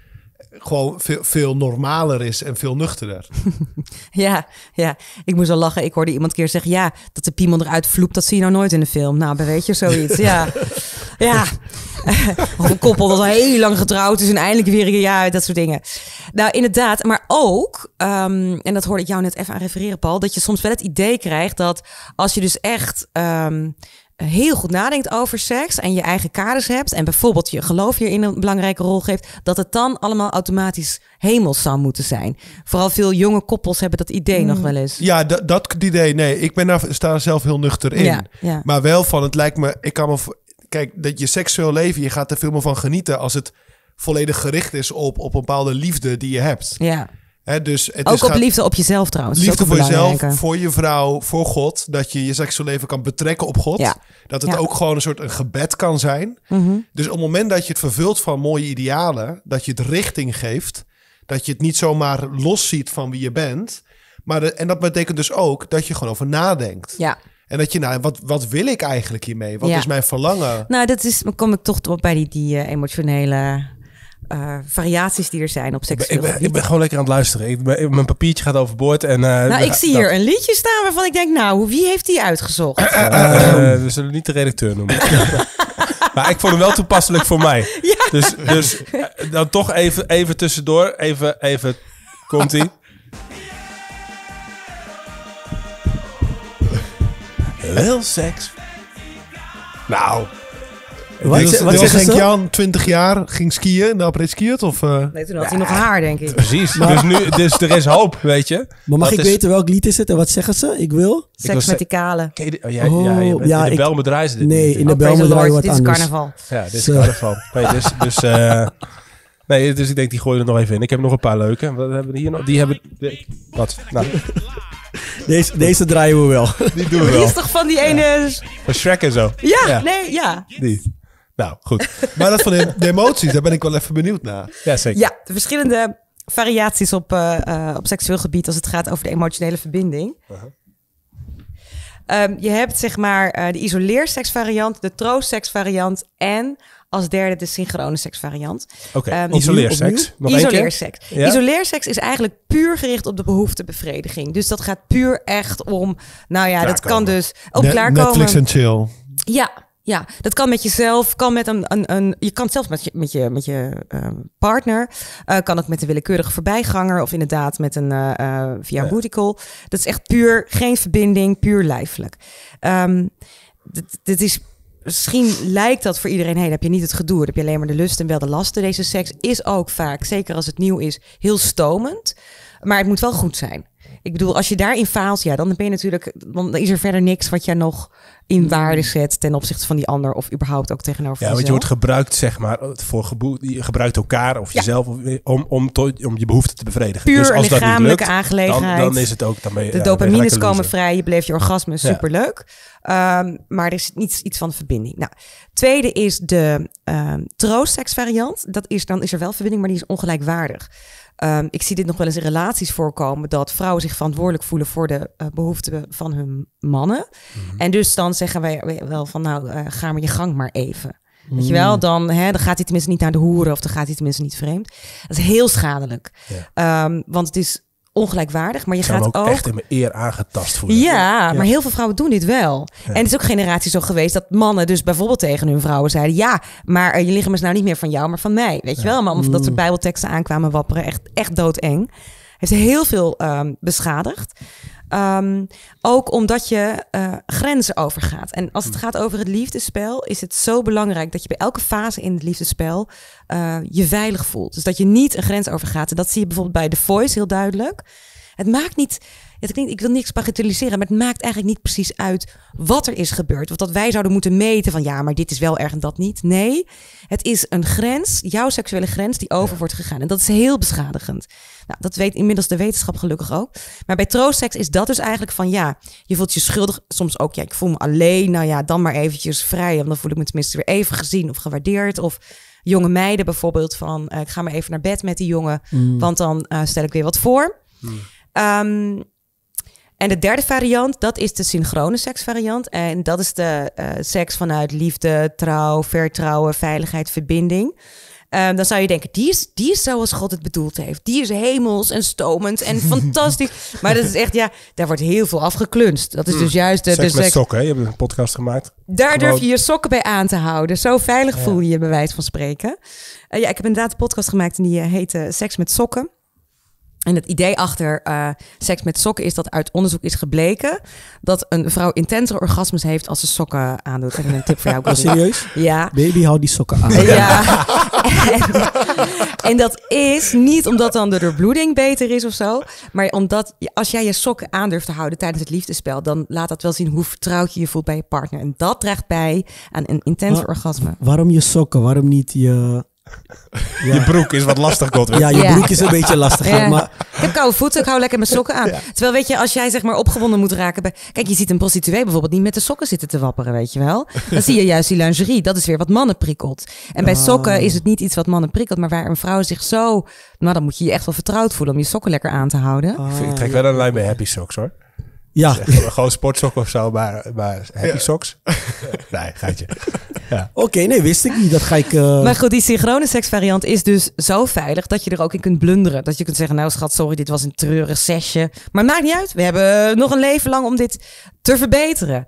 gewoon veel normaler is en veel nuchterder. Ja, ik moest al lachen. Ik hoorde iemand een keer zeggen... ja, dat de piemel eruit vloept, dat zie je nou nooit in de film. Nou, weet je, zoiets. Ja. Of een koppel dat al heel lang getrouwd is... en eindelijk weer dat soort dingen. Nou, inderdaad. Maar ook, en dat hoorde ik jou net even aan refereren, Paul... dat je soms wel het idee krijgt dat als je dus echt... heel goed nadenkt over seks en je eigen kaders hebt... en bijvoorbeeld je geloof hierin een belangrijke rol geeft... dat het dan allemaal automatisch hemels zou moeten zijn. Vooral veel jonge koppels hebben dat idee nog wel eens. Ja, dat idee, nee. Ik sta er zelf heel nuchter in. Ja. Maar wel van, het lijkt me... Kijk, dat je seksueel leven, je gaat er veel meer van genieten... als het volledig gericht is op een bepaalde liefde die je hebt. Ja. Dus het ook op liefde op jezelf trouwens. Liefde voor jezelf, voor je vrouw, voor God. Dat je je seksueel leven kan betrekken op God. Ja. Dat het ook gewoon een gebed kan zijn. Mm-hmm. Dus op het moment dat je het vervult van mooie idealen... dat je het richting geeft... dat je het niet zomaar los ziet van wie je bent... en dat betekent dus ook dat je gewoon over nadenkt. Ja. En dat je, wat wil ik eigenlijk hiermee? Wat is mijn verlangen? Nou, dan kom ik toch bij die emotionele... variaties die er zijn op seksueel gebied. Ik ben gewoon lekker aan het luisteren. Mijn papiertje gaat overboord. En, ik zie hier een liedje staan waarvan ik denk... nou, wie heeft die uitgezocht? We zullen niet de redacteur noemen. Maar ik vond hem wel toepasselijk voor mij. Ja. Dus dan toch even tussendoor. Even komt-ie. Heel seks. Nou... Wat zegt Jan, 20 jaar, ging skiën, nou après skiët? Of, Nee, toen had hij nog haar, denk ik. Precies, dus er is hoop, weet je. Maar mag ik weten welk lied is het en wat zeggen ze? Ik wil? Seks met die kale. In de Bijlmer draaien ze dit Nee, in de Bijlmer draaien wat anders. Dit is carnaval. Ja, dit is carnaval. Dus ik denk, die gooien er nog even in. Ik heb nog een paar leuke. Wat hebben we hier nog? Die hebben... Wat? Nou... Deze draaien we wel. Die doen we wel. Die is toch van die ene... Van Shrek en zo? Ja. Die. Nou, goed. Maar dat van de emoties, daar ben ik wel even benieuwd naar. Ja, zeker. Ja, de verschillende variaties op seksueel gebied... als het gaat over de emotionele verbinding. Je hebt zeg maar de isoleerseksvariant, de troostseksvariant... en als derde de synchrone seksvariant. Oké, isoleerseks. Nog isoleerseks. Ja? Isoleerseks is eigenlijk puur gericht op de behoeftebevrediging. Dus dat gaat puur echt om... Nou ja, dat kan dus ook klaarkomen. Netflix en chill. Ja, dat kan met jezelf, kan met je kan het zelfs met je partner, kan het met een willekeurige voorbijganger of inderdaad met via een booty call. Dat is echt puur, geen verbinding, puur lijfelijk. Dit is... Misschien lijkt dat voor iedereen, dan heb je niet het gedoe. Dan heb je alleen maar de lust en wel de lasten. Deze seks is ook vaak, zeker als het nieuw is, heel stomend. Maar het moet wel goed zijn. Ik bedoel, als je daarin faalt, dan ben je natuurlijk... Dan is er verder niks wat jij nog in waarde zet ten opzichte van die ander... of überhaupt ook tegenover jezelf. Want je wordt gebruikt, zeg maar, je gebruikt elkaar of jezelf... om je behoeften te bevredigen. Puur dus als een lichamelijke dat niet lukt, aangelegenheid. Dan is het ook... Dan ben je, de dopamines komen vrij, je beleeft je orgasme, superleuk. Maar er is iets van de verbinding. Nou, tweede is de troostseksvariant. Dan is er wel verbinding, maar die is ongelijkwaardig. Ik zie dit nog wel eens in relaties voorkomen... dat vrouwen zich verantwoordelijk voelen voor de behoeften van hun mannen. Mm-hmm. En dus dan zeggen wij wel van... ga maar je gang maar even. Mm. Weet je wel, dan gaat hij tenminste niet naar de hoeren... of dan gaat hij tenminste niet vreemd. Dat is heel schadelijk. Ja. Want het is ongelijkwaardig, maar je gaat ook echt in mijn eer aangetast voelen. Ja, maar heel veel vrouwen doen dit wel. Ja. En het is ook generatie zo geweest dat mannen dus bijvoorbeeld tegen hun vrouwen zeiden... ja, maar je lichaam is nou niet meer van jou, maar van mij. Weet je wel? Maar omdat ze bijbelteksten aankwamen wapperen, echt doodeng. Heeft heel veel beschadigd. Ook omdat je grenzen overgaat. En als het gaat over het liefdespel... is het zo belangrijk dat je bij elke fase in het liefdespel... je veilig voelt. Dus dat je niet een grens overgaat. En dat zie je bijvoorbeeld bij The Voice heel duidelijk. Het maakt niet... Ik wil niks bagatelliseren... maar het maakt eigenlijk niet precies uit wat er is gebeurd. Of dat wij zouden moeten meten van... ja, maar dit is wel erg en dat niet. Nee, het is een grens, jouw seksuele grens... die over wordt gegaan. En dat is heel beschadigend. Nou, dat weet inmiddels de wetenschap gelukkig ook. Maar bij troostseks is dat dus eigenlijk van... ja, je voelt je schuldig. Soms ook, ik voel me alleen. Nou ja, dan maar eventjes vrij. Want dan voel ik me tenminste weer even gezien of gewaardeerd. Of jonge meiden bijvoorbeeld van... ik ga maar even naar bed met die jongen. Want dan stel ik weer wat voor. En de derde variant, dat is de synchrone seksvariant. En dat is de seks vanuit liefde, trouw, vertrouwen, veiligheid, verbinding. Dan zou je denken, die is zoals God het bedoeld heeft. Die is hemels en stomend en fantastisch. Maar dat is echt, daar wordt heel veel afgeklunst. Dat is dus juist de seks met sokken, hè? Je hebt een podcast gemaakt. Daar durf je je sokken bij aan te houden. Zo veilig voel je je bij wijze van spreken. Ik heb inderdaad een podcast gemaakt en die heet Seks met sokken. En het idee achter seks met sokken is dat uit onderzoek is gebleken dat een vrouw intensere orgasmes heeft als ze sokken aandoet. Ik heb een tip voor jou. Serieus? Ja. Baby, hou die sokken aan. Ja. En dat is niet omdat dan de doorbloeding beter is of zo. Maar omdat als jij je sokken aan durft te houden tijdens het liefdespel, dan laat dat wel zien hoe vertrouwd je je voelt bij je partner. En dat draagt bij aan een intense orgasme. Waarom je sokken? Waarom niet je... Ja. Je broek is wat lastig, Godwin. Ja, je broek is een beetje lastig. Ja. Maar... Ik heb koude voeten, ik hou lekker mijn sokken aan. Ja. Terwijl, weet je, als jij zeg maar opgewonden moet raken... Kijk, je ziet een prostituee bijvoorbeeld niet met de sokken zitten te wapperen, weet je wel. Dan zie je juist die lingerie. Dat is weer wat mannen prikkelt. En bij sokken is het niet iets wat mannen prikkelt... maar waar een vrouw zich zo... Nou, dan moet je je echt wel vertrouwd voelen om je sokken lekker aan te houden. Ik trek wel een lijn bij Happy Socks, hoor. Ja. Gewoon sportsokken of zo, maar Happy Socks. Nee, gaatje. Ja. Oké, nee, wist ik niet. Dat ga ik... Maar goed, die synchrone seksvariant is dus zo veilig dat je er ook in kunt blunderen. Dat je kunt zeggen, nou schat, sorry, dit was een treurig sesje. Maar het maakt niet uit. We hebben nog een leven lang om dit te verbeteren.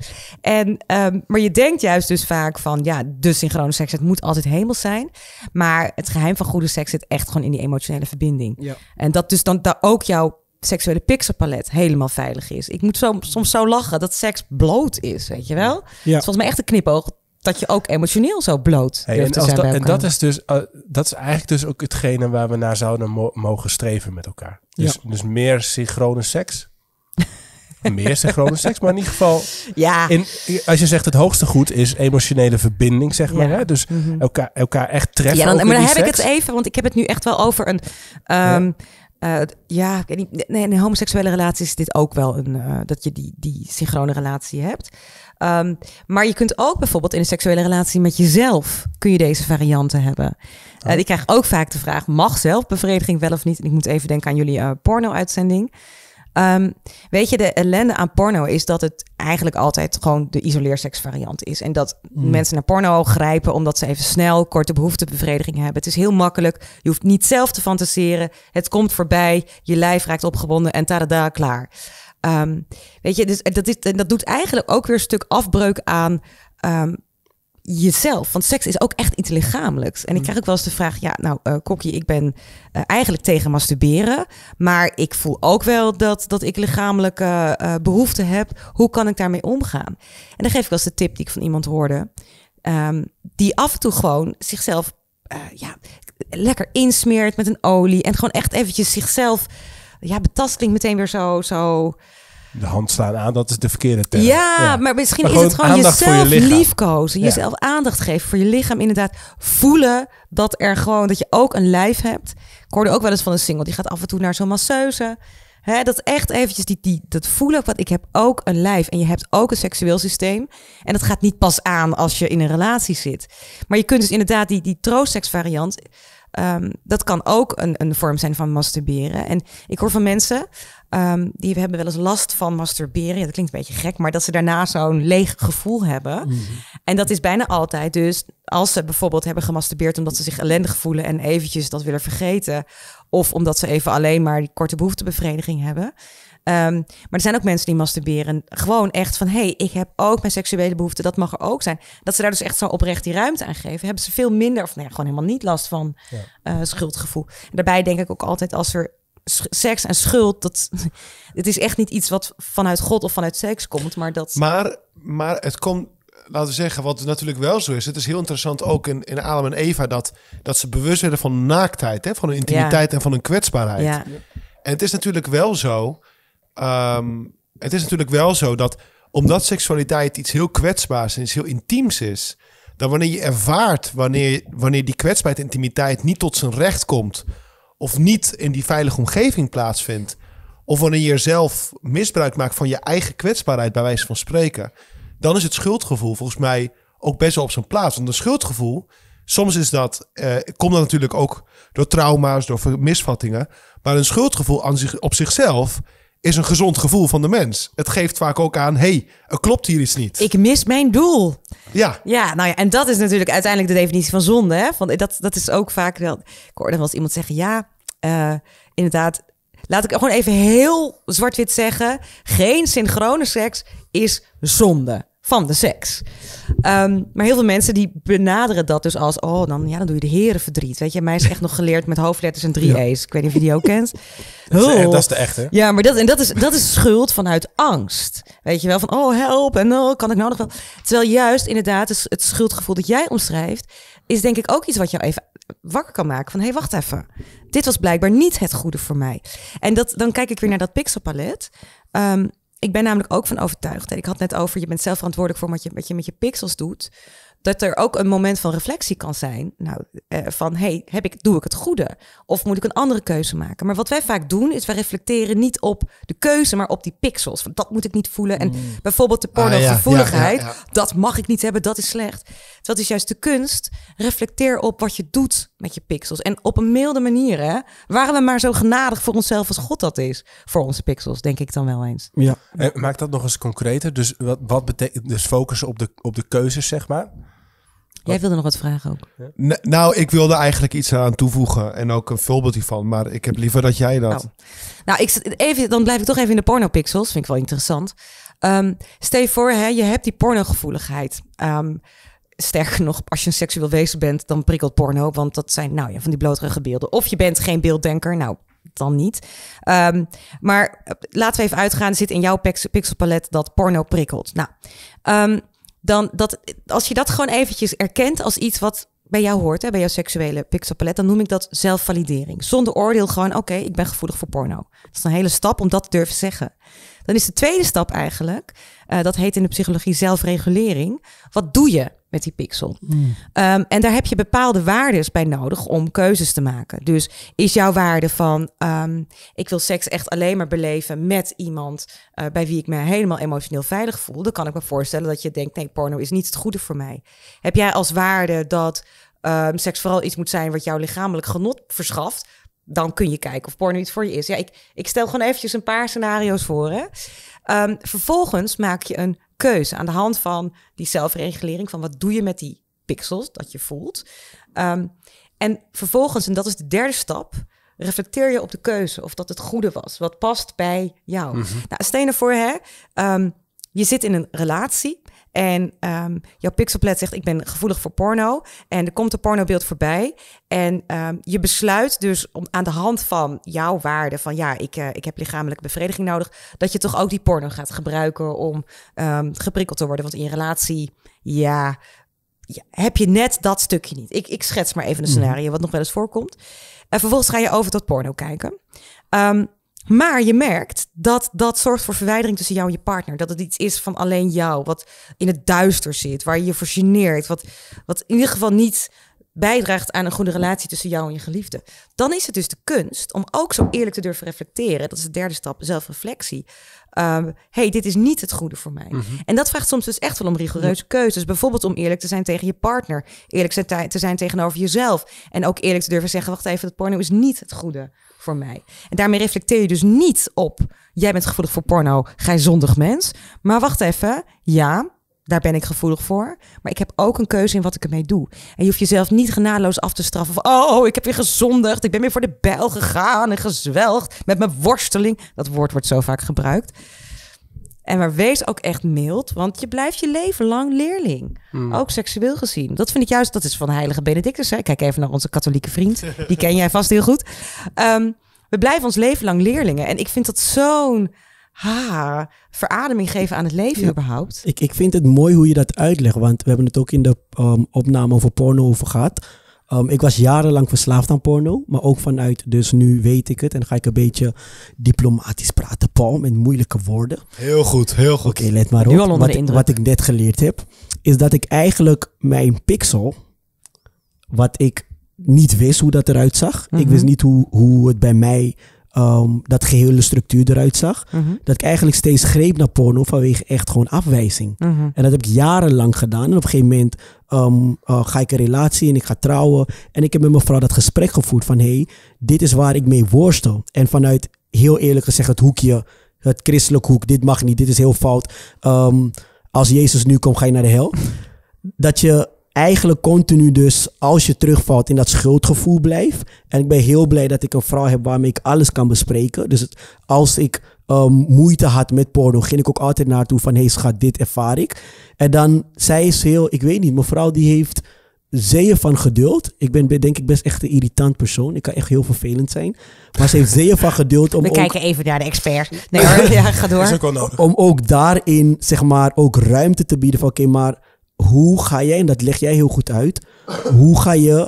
Maar je denkt juist dus vaak van, de synchrone seks, het moet altijd hemels zijn. Maar het geheim van goede seks zit echt gewoon in die emotionele verbinding. Ja. En dat dus dan daar ook jouw seksuele pixelpalet helemaal veilig is. Ik moet soms zo lachen dat seks bloot is, weet je wel? Ja. Het is volgens mij echt een knipoog dat je ook emotioneel zo bloot durft te zijn. En dat is eigenlijk dus ook hetgene waar we naar zouden mogen streven met elkaar. Dus meer synchrone seks. Meer synchrone seks, maar in ieder geval... Ja. Als je zegt het hoogste goed is emotionele verbinding, zeg maar. Hè? Dus elkaar echt treffen. Ja, maar dan heb seks. ik het even, want ik heb het nu echt wel over een... ik weet niet. Nee, in homoseksuele relaties is dit ook wel dat je die synchrone relatie hebt. Maar je kunt ook bijvoorbeeld in een seksuele relatie met jezelf kun je deze varianten hebben. Ik krijg ook vaak de vraag, mag zelfbevrediging wel of niet? En ik moet even denken aan jullie porno-uitzending. Weet je, de ellende aan porno is dat het eigenlijk altijd gewoon de isoleerseksvariant is. En dat mensen naar porno grijpen omdat ze even snel korte behoeftebevrediging hebben. Het is heel makkelijk. Je hoeft niet zelf te fantaseren. Het komt voorbij. Je lijf raakt opgewonden en tada, klaar. Weet je, dus dat doet eigenlijk ook weer een stuk afbreuk aan jezelf. Want seks is ook echt iets lichamelijks. En ik krijg ook wel eens de vraag, Kokkie, ik ben eigenlijk tegen masturberen, maar ik voel ook wel dat ik lichamelijke behoeften heb. Hoe kan ik daarmee omgaan? En dan geef ik wel eens de tip die ik van iemand hoorde, die af en toe gewoon zichzelf lekker insmeert met een olie en gewoon echt eventjes zichzelf, betast klinkt meteen weer zo... De hand slaan aan, dat is de verkeerde term. Ja, maar misschien is het gewoon jezelf liefkozen. Jezelf aandacht geven voor je lichaam. Inderdaad voelen dat je ook een lijf hebt. Ik hoorde ook wel eens van een single. Die gaat af en toe naar zo'n masseuse. Dat echt eventjes dat voelen. Want ik heb ook een lijf. En je hebt ook een seksueel systeem. En dat gaat niet pas aan als je in een relatie zit. Maar je kunt dus inderdaad die troostseksvariant... dat kan ook een vorm zijn van masturberen. En ik hoor van mensen... die hebben wel eens last van masturberen. Ja, dat klinkt een beetje gek, maar dat ze daarna zo'n leeg gevoel hebben. Mm-hmm. En dat is bijna altijd dus als ze bijvoorbeeld hebben gemasturbeerd omdat ze zich ellendig voelen en eventjes dat willen vergeten. Of omdat ze even alleen maar die korte behoeftebevrediging hebben. Maar er zijn ook mensen die masturberen gewoon echt van... ik heb ook mijn seksuele behoeften, dat mag er ook zijn. Dat ze daar dus echt zo oprecht die ruimte aan geven... hebben ze veel minder, of gewoon helemaal niet last van schuldgevoel. En daarbij denk ik ook altijd als er seks en schuld... het is echt niet iets wat vanuit God of vanuit seks komt, maar dat... Maar het komt... Laten we zeggen, wat natuurlijk wel zo is... Het is heel interessant ook in Adam en Eva... dat ze bewust werden van naaktheid, van hun intimiteit en van hun kwetsbaarheid. Ja. En het is natuurlijk wel zo... dat omdat seksualiteit iets heel kwetsbaars en iets heel intiems is... dan wanneer je ervaart, wanneer die kwetsbaarheid en intimiteit niet tot zijn recht komt... of niet in die veilige omgeving plaatsvindt... of wanneer je zelf misbruik maakt van je eigen kwetsbaarheid... bij wijze van spreken... dan is het schuldgevoel volgens mij ook best wel op zijn plaats. Want een schuldgevoel, soms is dat... komt dat natuurlijk ook door trauma's, door misvattingen... maar een schuldgevoel op zichzelf... is een gezond gevoel van de mens. Het geeft vaak ook aan, er klopt hier iets niet. Ik mis mijn doel. Ja. Ja, nou ja, en dat is natuurlijk uiteindelijk de definitie van zonde. Hè? Dat is ook vaak wel... Ik hoorde wel eens iemand zeggen, inderdaad... Laat ik gewoon even heel zwart-wit zeggen. Geen synchrone seks is zonde van de seks. Maar heel veel mensen die benaderen dat dus als... dan doe je de herenverdriet. Weet je, mij is echt nog geleerd met hoofdletters en 3 E's. Ik weet niet of je die ook kent. Dat is de echte. Ja, maar dat is schuld vanuit angst. Weet je wel, van help en kan ik nou nog wel... Terwijl juist inderdaad het schuldgevoel dat jij omschrijft... is denk ik ook iets wat jou even wakker kan maken. Van, wacht even. Dit was blijkbaar niet het goede voor mij. En dan kijk ik weer naar dat pixelpalet. Ik ben namelijk ook van overtuigd. Ik had net over, je bent zelf verantwoordelijk voor wat je met je pixels doet. Dat er ook een moment van reflectie kan zijn. Van, doe ik het goede? Of moet ik een andere keuze maken? Maar wat wij vaak doen, is wij reflecteren niet op de keuze, maar op die pixels. Van, dat moet ik niet voelen. En bijvoorbeeld de pornogevoeligheid, dat mag ik niet hebben, dat is slecht. Dat is juist de kunst. Reflecteer op wat je doet met je pixels. En op een milde manier, hè? Waren we maar zo genadig voor onszelf als God dat is. Voor onze pixels, denk ik dan wel eens. Ja. Maak dat nog eens concreter. Dus wat betekent dus focussen op de keuzes, zeg maar? Jij wilde nog wat vragen ook. Nou, ik wilde eigenlijk iets aan toevoegen. En ook een voorbeeld hiervan. Maar ik heb liever dat jij dat... Dan blijf ik toch even in de pornopixels. Vind ik wel interessant. Stel je voor, je hebt die pornogevoeligheid. Sterker nog, als je een seksueel wezen bent, dan prikkelt porno. Want dat zijn van die bloterige beelden. Of je bent geen beelddenker. Dan niet. Maar laten we even uitgaan. Er zit in jouw pixelpalet dat porno prikkelt. Als je dat gewoon eventjes erkent als iets wat bij jou hoort, bij jouw seksuele pixelpalet, dan noem ik dat zelfvalidering. Zonder oordeel gewoon, ik ben gevoelig voor porno. Dat is een hele stap om dat te durven zeggen. Dan is de tweede stap eigenlijk, dat heet in de psychologie zelfregulering. Wat doe je met die pixel? En daar heb je bepaalde waardes bij nodig om keuzes te maken. Dus is jouw waarde van, ik wil seks echt alleen maar beleven met iemand bij wie ik me helemaal emotioneel veilig voel. Dan kan ik me voorstellen dat je denkt, nee, porno is niet het goede voor mij. Heb jij als waarde dat seks vooral iets moet zijn wat jou lichamelijk genot verschaft? Dan kun je kijken of porno iets voor je is. Ja, ik stel gewoon eventjes een paar scenario's voor. Hè? Vervolgens maak je een keuze aan de hand van die zelfregulering. Van wat doe je met die pixels dat je voelt. En vervolgens, en dat is de derde stap, reflecteer je op de keuze of dat het goede was. Wat past bij jou. Nou, stel je ervoor, je zit in een relatie. En jouw pixelpalet zegt, ik ben gevoelig voor porno. En er komt een pornobeeld voorbij. En je besluit dus aan de hand van jouw waarde van ik heb lichamelijke bevrediging nodig, dat je toch ook die porno gaat gebruiken om geprikkeld te worden. Want in je relatie, heb je net dat stukje niet. Ik schets maar even een scenario wat nog wel eens voorkomt. Vervolgens ga je over tot porno kijken. Maar je merkt dat zorgt voor verwijdering tussen jou en je partner. Dat het iets is van alleen jou, wat in het duister zit, waar je je voor geneert, wat in ieder geval niet bijdraagt aan een goede relatie tussen jou en je geliefde. Dan is het dus de kunst om ook zo eerlijk te durven reflecteren. Dat is de derde stap, zelfreflectie. Dit is niet het goede voor mij. En dat vraagt soms dus echt wel om rigoureuze keuzes. Bijvoorbeeld om eerlijk te zijn tegen je partner. Eerlijk te zijn tegenover jezelf. En ook eerlijk te durven zeggen, wacht even, dat porno is niet het goede voor mij. En daarmee reflecteer je dus niet op, jij bent gevoelig voor porno, gij zondig mens. Maar wacht even, daar ben ik gevoelig voor. Maar ik heb ook een keuze in wat ik ermee doe. En je hoeft jezelf niet genadeloos af te straffen. Of, ik heb weer gezondigd. Ik ben weer voor de bijl gegaan en gezwelgd met mijn worsteling. Dat woord wordt zo vaak gebruikt. En maar wees ook echt mild, want je blijft je leven lang leerling. Ook seksueel gezien. Dat vind ik juist, dat is van de heilige Benedictus. Hè? Kijk even naar onze katholieke vriend. Die ken jij vast heel goed. We blijven ons leven lang leerlingen. En ik vind dat zo'n verademing geven aan het leven überhaupt. Ik vind het mooi hoe je dat uitlegt, want we hebben het ook in de opname over porno over gehad. Ik was jarenlang verslaafd aan porno, maar ook vanuit, dus nu weet ik het en dan ga ik een beetje diplomatisch praten, Paul, met moeilijke woorden. Heel goed, heel goed. Oké, let maar op. Wat ik net geleerd heb, is dat ik eigenlijk mijn pixel, wat ik niet wist hoe dat eruit zag, ik wist niet hoe het bij mij, dat gehele structuur eruit zag, dat ik eigenlijk steeds greep naar porno vanwege echt gewoon afwijzing. En dat heb ik jarenlang gedaan. En op een gegeven moment ga ik een relatie en ik ga trouwen. En ik heb met mijn vrouw dat gesprek gevoerd van, dit is waar ik mee worstel. En vanuit, heel eerlijk gezegd, het hoekje het christelijk hoek. Dit mag niet, dit is heel fout. Als Jezus nu komt, ga je naar de hel. Dat je eigenlijk continu dus, als je terugvalt, in dat schuldgevoel blijft. En ik ben heel blij dat ik een vrouw heb waarmee ik alles kan bespreken. Dus als ik moeite had met porno, ging ik ook altijd naartoe van, hey schat, dit ervaar ik. En dan, zij is heel, ik weet niet, mevrouw die heeft zeeën van geduld. Ik ben denk ik best echt een irritant persoon. Ik kan echt heel vervelend zijn. Maar ze heeft zeeën van geduld om We kijken even naar de expert. Nee hoor, ja, ga door. Dat is ook wel nodig. om ook daarin, zeg maar, ook ruimte te bieden van, oké, maar hoe ga jij, en dat leg jij heel goed uit, hoe ga je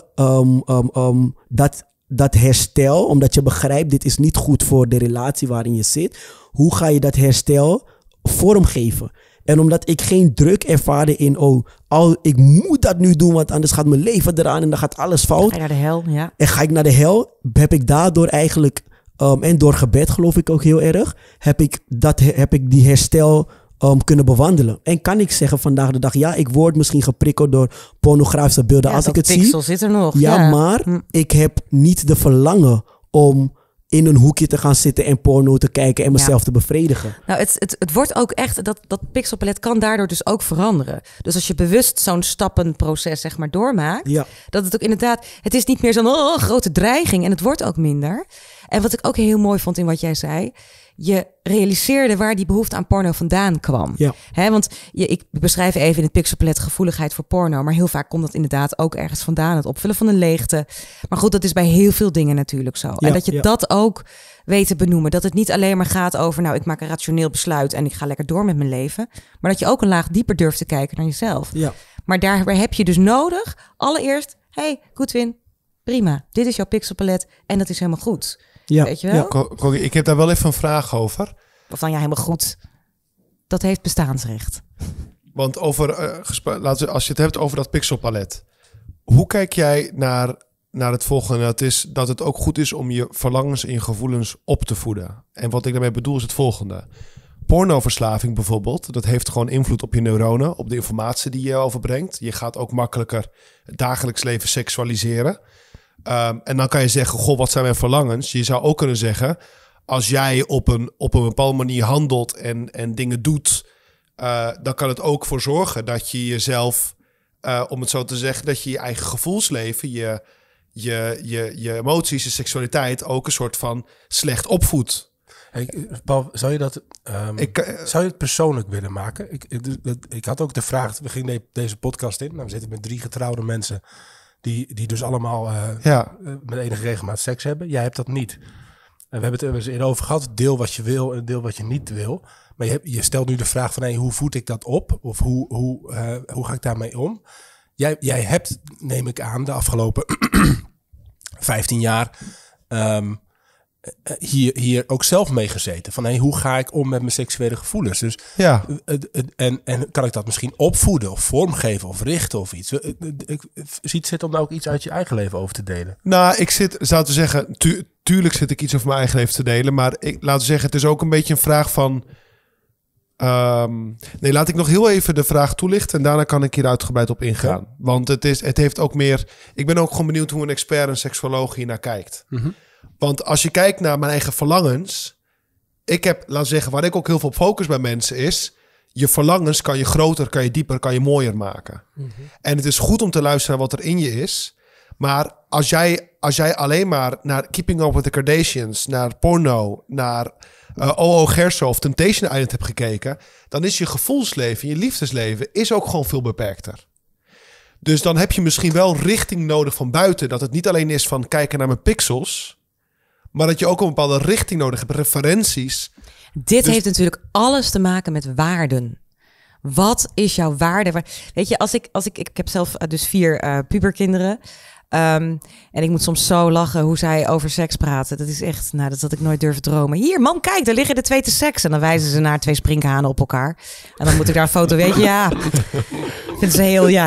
dat herstel, omdat je begrijpt, dit is niet goed voor de relatie waarin je zit, hoe ga je dat herstel vormgeven? En omdat ik geen druk ervaarde in, ik moet dat nu doen, want anders gaat mijn leven eraan en dan gaat alles fout. Ga je naar de hel, ja. En ga ik naar de hel, heb ik daardoor eigenlijk, en door gebed geloof ik ook heel erg, heb ik die herstel kunnen bewandelen. En kan ik zeggen vandaag de dag, ja, ik word misschien geprikkeld door pornografische beelden als ik het zie. Pixel zit er nog. Ja, maar ik heb niet de verlangen om in een hoekje te gaan zitten en porno te kijken en mezelf te bevredigen. Nou, het wordt ook echt, dat pixelpalet kan daardoor dus ook veranderen. Dus als je bewust zo'n stappenproces zeg maar doormaakt, dat het ook inderdaad, het is niet meer zo'n grote dreiging en het wordt ook minder. En wat ik ook heel mooi vond in wat jij zei, je realiseerde waar die behoefte aan porno vandaan kwam. Ja. Want ik beschrijf even in het pixelpalet gevoeligheid voor porno, maar heel vaak komt dat inderdaad ook ergens vandaan, het opvullen van een leegte. Maar goed, dat is bij heel veel dingen natuurlijk zo. En dat je dat ook weet te benoemen. Dat het niet alleen maar gaat over, nou, ik maak een rationeel besluit en ik ga lekker door met mijn leven. Maar dat je ook een laag dieper durft te kijken naar jezelf. Ja. Maar daarbij heb je dus nodig, allereerst, hey, Goodwin, prima. Dit is jouw pixelpalet en dat is helemaal goed. Ja. Weet je wel? Ja. Ik heb daar wel even een vraag over. Of dan, ja, helemaal goed. Dat heeft bestaansrecht. Want als je het hebt over dat pixelpalet. Hoe kijk jij naar het volgende? Dat is dat het ook goed is om je verlangens en je gevoelens op te voeden. En wat ik daarmee bedoel is het volgende. Pornoverslaving bijvoorbeeld, dat heeft gewoon invloed op je neuronen, op de informatie die je overbrengt. Je gaat ook makkelijker het dagelijks leven seksualiseren. En dan kan je zeggen, goh, wat zijn mijn verlangens? Je zou ook kunnen zeggen, als jij op een bepaalde manier handelt en dingen doet, dan kan het ook voor zorgen dat je jezelf, om het zo te zeggen, dat je je eigen gevoelsleven, je emoties, je seksualiteit ook een soort van slecht opvoedt. Hey, Paul, zou je het persoonlijk willen maken? Ik had ook de vraag, we gingen deze podcast in. Nou, we zitten met 3 getrouwde mensen die dus allemaal met enige regelmaat seks hebben. Jij hebt dat niet. En we hebben het er eens eerder over gehad. Deel wat je wil en deel wat je niet wil. Maar je stelt nu de vraag van, hey, hoe voed ik dat op? Of hoe ga ik daarmee om? Jij hebt, neem ik aan, de afgelopen 15 jaar hier ook zelf mee gezeten. Van, hey, hoe ga ik om met mijn seksuele gevoelens? Dus, en kan ik dat misschien opvoeden of vormgeven of richten of iets? Zit om daar ook iets uit je eigen leven over te delen? Nou, zou te zeggen, tuurlijk zit ik iets over mijn eigen leven te delen. Maar laten we zeggen, het is ook een beetje een vraag van... laat ik nog heel even de vraag toelichten en daarna kan ik hier uitgebreid op ingaan. Ja. Want het heeft ook meer... Ik ben ook gewoon benieuwd hoe een expert en seksuoloog hier naar kijkt. Mm-hmm. Want als je kijkt naar mijn eigen verlangens... laten we zeggen, waar ik ook heel veel op focus bij mensen is... Je verlangens kan je groter, kan je dieper, kan je mooier maken. Mm-hmm. En het is goed om te luisteren naar wat er in je is. Maar als jij alleen maar naar Keeping Up with the Kardashians... naar porno, naar Gerso of Temptation Island hebt gekeken... dan is je gevoelsleven, je liefdesleven... is ook gewoon veel beperkter. Dus dan heb je misschien wel richting nodig van buiten... dat het niet alleen is van kijken naar mijn pixels... maar dat je ook een bepaalde richting nodig hebt, referenties. Dit heeft natuurlijk alles te maken met waarden. Wat is jouw waarde? Weet je, ik heb zelf dus 4 puberkinderen... en ik moet soms zo lachen hoe zij over seks praten. Dat is echt, dat had ik nooit durven dromen. Hier, mam, kijk, daar liggen de 2 te seksen. En dan wijzen ze naar 2 sprinkhanen op elkaar. En dan moet ik daar een foto, weet je, ja. Vind ze heel,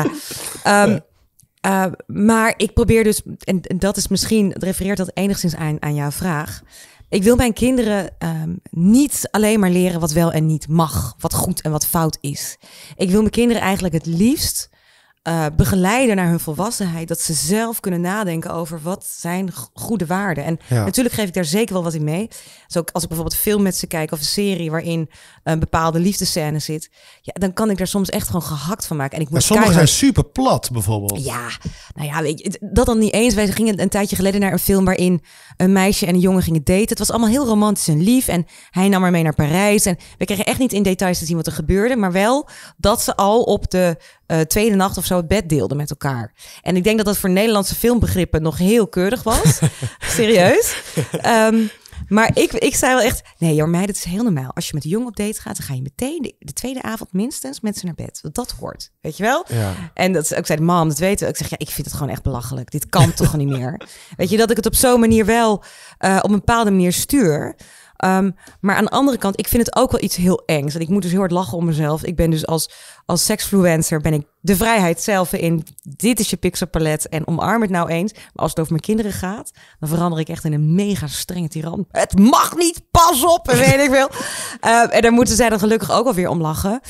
maar ik probeer dus, en dat is misschien, het refereert dat enigszins aan jouw vraag. Ik wil mijn kinderen niet alleen maar leren wat wel en niet mag. Wat goed en wat fout is. Ik wil mijn kinderen eigenlijk het liefst begeleiden naar hun volwassenheid. Dat ze zelf kunnen nadenken over wat zijn goede waarden. En natuurlijk geef ik daar zeker wel wat in mee. Dus ook als ik bijvoorbeeld film met ze kijk of een serie waarin een bepaalde liefdescène zit. Ja, dan kan ik daar soms echt gewoon gehakt van maken. En ik moet sommige zijn super plat bijvoorbeeld. Ja, nou ja, weet je, dat dan niet eens. Wij gingen een tijdje geleden naar een film waarin een meisje en een jongen gingen daten. Het was allemaal heel romantisch en lief. En hij nam haar mee naar Parijs. En we kregen echt niet in details te zien wat er gebeurde. Maar wel dat ze al op de tweede nacht of zo het bed deelden met elkaar. En ik denk dat dat voor Nederlandse filmbegrippen nog heel keurig was. Serieus. Maar ik zei wel echt, nee joh meid, het is heel normaal. Als je met een jongen op date gaat, dan ga je meteen de tweede avond minstens met ze naar bed. Want dat hoort, weet je wel? Ja. En dat ook zei de mam, dat weten we. Ik zeg, ja, ik vind het gewoon echt belachelijk. Dit kan toch niet meer? Weet je, dat ik het op zo'n manier wel op een bepaalde manier stuur. Maar aan de andere kant, ik vind het ook wel iets heel engs. En ik moet dus heel hard lachen om mezelf. Ik ben dus als seksfluencer ben ik de vrijheid zelf in. Dit is je pixelpalet en omarm het nou eens. Maar als het over mijn kinderen gaat, dan verander ik echt in een mega strenge tiran. Het mag niet, pas op, en weet ik veel. En daar moeten zij dan gelukkig ook alweer om lachen.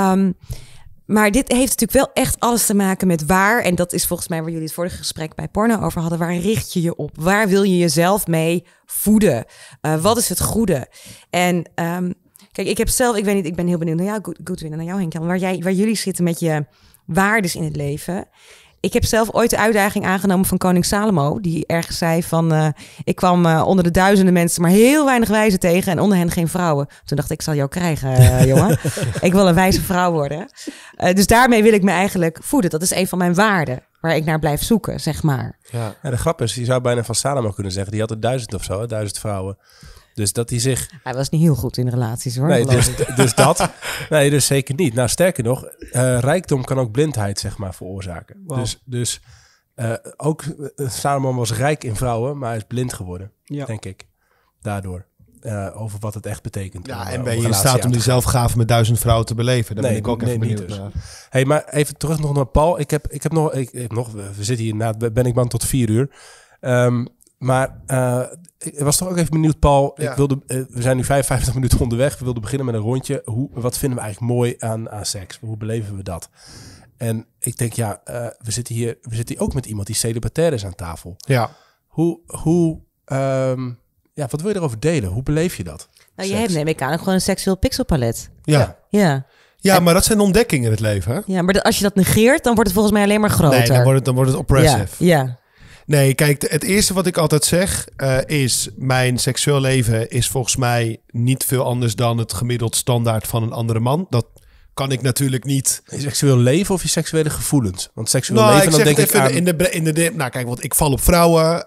Maar dit heeft natuurlijk wel echt alles te maken met waar. En dat is volgens mij waar jullie het vorige gesprek bij porno over hadden. Waar richt je je op? Waar wil je jezelf mee voeden? Wat is het goede? En kijk, ik heb zelf, ik weet niet, ik ben heel benieuwd naar jou, Goodwin, en naar jou, Henk, waar jullie zitten met je waardes in het leven. Ik heb zelf ooit de uitdaging aangenomen van koning Salomo, die ergens zei van, ik kwam onder de duizenden mensen maar heel weinig wijzen tegen en onder hen geen vrouwen. Toen dacht ik zal jou krijgen, jongen. Ik wil een wijze vrouw worden. Dus daarmee wil ik me eigenlijk voeden. Dat is een van mijn waarden, waar ik naar blijf zoeken, zeg maar. Ja. En de grap is, je zou bijna van Salomo kunnen zeggen, die had er 1000 of zo, 1000 vrouwen. Dus dat hij zich... Hij was niet heel goed in relaties, hoor. Nee, dus dat... Nee, dus zeker niet. Nou, sterker nog, rijkdom kan ook blindheid, zeg maar, veroorzaken. Wow. Dus ook Salomo was rijk in vrouwen, maar hij is blind geworden, denk ik. Daardoor. Over wat het echt betekent. Ja, en ben je in staat om diezelfde gave met 1000 vrouwen te beleven? Daar ben ik ook even benieuwd naar. Hey, maar even terug nog naar Paul. Ik heb nog... We zitten hier na Ben ik bang tot 4 uur. Maar ik was toch ook even benieuwd, Paul. Ja. We zijn nu 55 minuten onderweg. We wilden beginnen met een rondje. Wat vinden we eigenlijk mooi aan seks? Hoe beleven we dat? En ik denk, we zitten hier ook met iemand die celibatair is aan tafel. Ja. Wat wil je erover delen? Hoe beleef je dat? Nou, je hebt, neem ik aan, ook gewoon een seksueel pixelpalet. Ja, maar dat zijn ontdekkingen in het leven. Hè? Ja, maar als je dat negeert, dan wordt het volgens mij alleen maar groter. Nee, dan wordt het oppressive. Ja. Nee, kijk, het eerste wat ik altijd zeg is... mijn seksueel leven is volgens mij niet veel anders dan het gemiddeld standaard van een andere man. Dat kan ik natuurlijk niet... Je seksueel leven of je seksuele gevoelens? Want seksueel leven, dan denk ik aan... Nou, kijk, want ik val op vrouwen.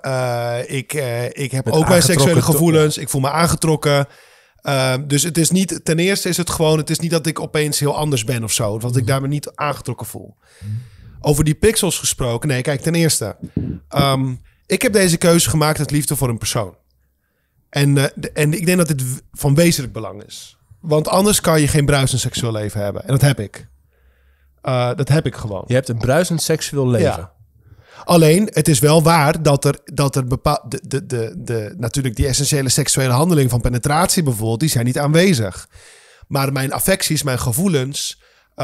Ik heb ook mijn seksuele gevoelens. Ik voel me aangetrokken. Dus het is niet... Ten eerste is het gewoon... Het is niet dat ik opeens heel anders ben of zo. Want ik daar me niet aangetrokken voel. Over die pixels gesproken. Nee, kijk, ten eerste. Ik heb deze keuze gemaakt uit liefde voor een persoon. En ik denk dat dit van wezenlijk belang is. Want anders kan je geen bruisend seksueel leven hebben. En dat heb ik. Dat heb ik gewoon. Je hebt een bruisend seksueel leven. Ja. Alleen, het is wel waar dat er natuurlijk die essentiële seksuele handeling van penetratie bijvoorbeeld, die zijn niet aanwezig. Maar mijn affecties, mijn gevoelens,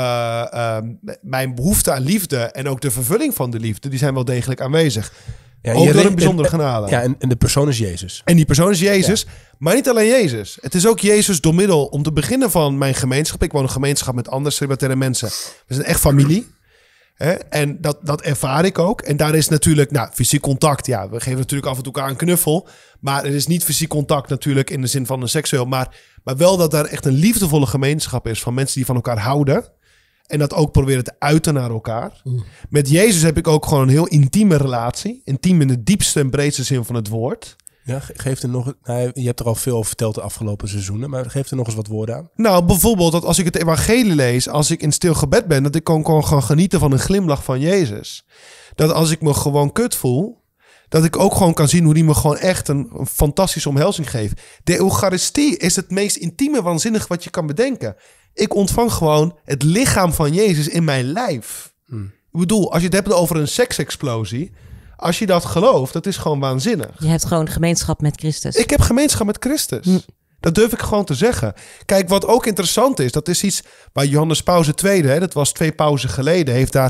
mijn behoefte aan liefde en ook de vervulling van de liefde, die zijn wel degelijk aanwezig. Ja, ook door een bijzondere genade. Ja, en de persoon is Jezus. En die persoon is Jezus, maar niet alleen Jezus. Het is ook Jezus door middel, om te beginnen van mijn gemeenschap. Ik woon in een gemeenschap met andere celibataire mensen. We zijn echt familie. En dat ervaar ik ook. En daar is natuurlijk, fysiek contact. Ja, we geven natuurlijk af en toe elkaar een knuffel. Maar er is niet fysiek contact natuurlijk in de zin van een seksueel. Maar wel dat daar echt een liefdevolle gemeenschap is van mensen die van elkaar houden. En dat ook proberen te uiten naar elkaar. Met Jezus heb ik ook gewoon een heel intieme relatie. Intiem in de diepste en breedste zin van het woord. Ja, geef er nog... je hebt er al veel over verteld de afgelopen seizoenen. Maar geef er nog eens wat woorden aan. Nou, bijvoorbeeld dat als ik het evangelie lees, als ik in stil gebed ben, dat ik gewoon genieten van een glimlach van Jezus. Dat als ik me gewoon kut voel, dat ik ook gewoon kan zien hoe die me gewoon echt een fantastische omhelzing geeft. De Eucharistie is het meest intieme waanzinnig wat je kan bedenken. Ik ontvang gewoon het lichaam van Jezus in mijn lijf. Ik bedoel, als je het hebt over een seksexplosie, als je dat gelooft, dat is gewoon waanzinnig. Je hebt gewoon gemeenschap met Christus. Ik heb gemeenschap met Christus. Dat durf ik gewoon te zeggen. Kijk, wat ook interessant is, dat is iets waar Johannes Paus II, dat was 2 pausen geleden, heeft daar